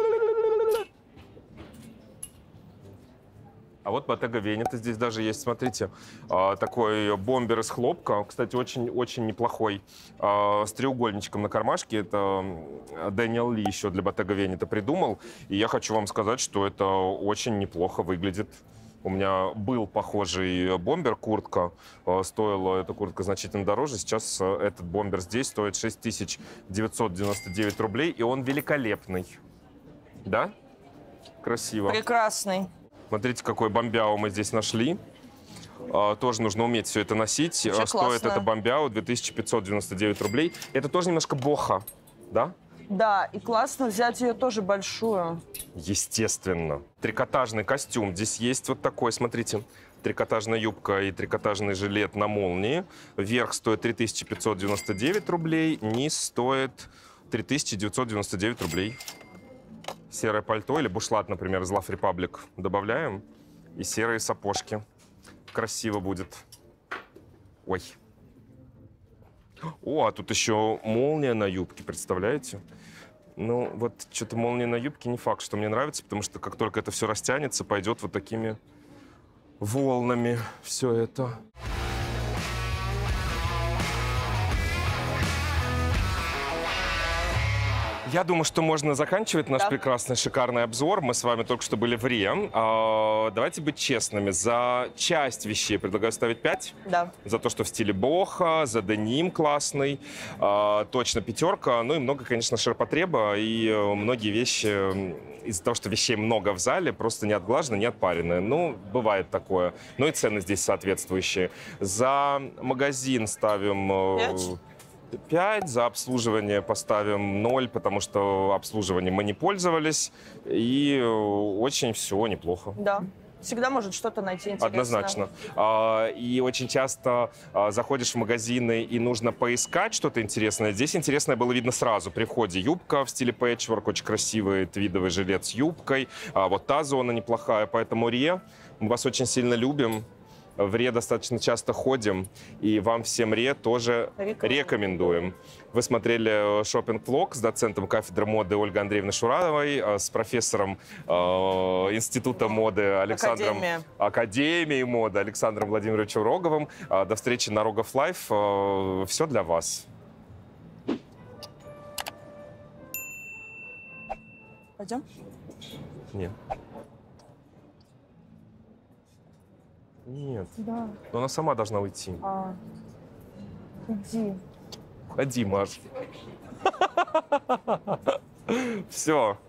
А вот Bottega Veneta здесь даже есть, смотрите. А, такой бомбер из хлопка. Кстати, очень-очень неплохой. А, с треугольничком на кармашке. Это Дэниел Ли еще для Bottega Veneta придумал. И я хочу вам сказать, что это очень неплохо выглядит. У меня был похожий бомбер, куртка. Стоила эта куртка значительно дороже. Сейчас этот бомбер здесь стоит шесть тысяч девятьсот девяносто девять рублей. И он великолепный. Да? Красиво. Прекрасный. Смотрите, какой бомбяу мы здесь нашли. А, тоже нужно уметь все это носить. Вообще Стоит классно. это бомбяу две тысячи пятьсот девяносто девять рублей. Это тоже немножко боха. Да? Да, и классно взять ее тоже большую. Естественно. Трикотажный костюм. Здесь есть вот такой, смотрите. Трикотажная юбка и трикотажный жилет на молнии. Верх стоит три тысячи пятьсот девяносто девять рублей, низ стоит три тысячи девятьсот девяносто девять рублей. Серое пальто или бушлат, например, из Love Republic добавляем. И серые сапожки. Красиво будет. Ой. О, а тут еще молния на юбке, представляете? Ну, вот что-то молния на юбке не факт, что мне нравится, потому что как только это все растянется, пойдет вот такими волнами все это. Я думаю, что можно заканчивать наш Да. прекрасный, шикарный обзор. Мы с вами только что были в РИА. А, давайте быть честными. За часть вещей предлагаю ставить пять. Да. За то, что в стиле боха, за деним классный. А, точно пятерка. Ну и много, конечно, ширпотреба. И э, многие вещи, м, из-за того, что вещей много в зале, просто не отглажены, не отпарены. Ну, бывает такое. Ну и цены здесь соответствующие. За магазин ставим... э, Пять? пять, за обслуживание поставим ноль, потому что обслуживанием мы не пользовались. И э, очень все неплохо. Да. Всегда может что-то найти интересное. Однозначно. А, И очень часто а, заходишь в магазины и нужно поискать что-то интересное. Здесь интересное было видно сразу. При входе юбка в стиле пэтчворк, очень красивый твидовый жилет с юбкой. А Вот та зона неплохая. Поэтому РИА, мы вас очень сильно любим. В РИА достаточно часто ходим, и вам всем РИА тоже Рекомендуем. рекомендуем. Вы смотрели шопинг-влог с доцентом кафедры моды Ольгой Андреевной Шурадовой, э, с профессором э, Института моды Александром... Академия. Академии моды Александром Владимировичем Роговым. Э, До встречи на Рогов Лайф. Все для вас. Пойдем? Нет. Нет. Да. Но она сама должна уйти. А, иди. Ходи, Маш. Все.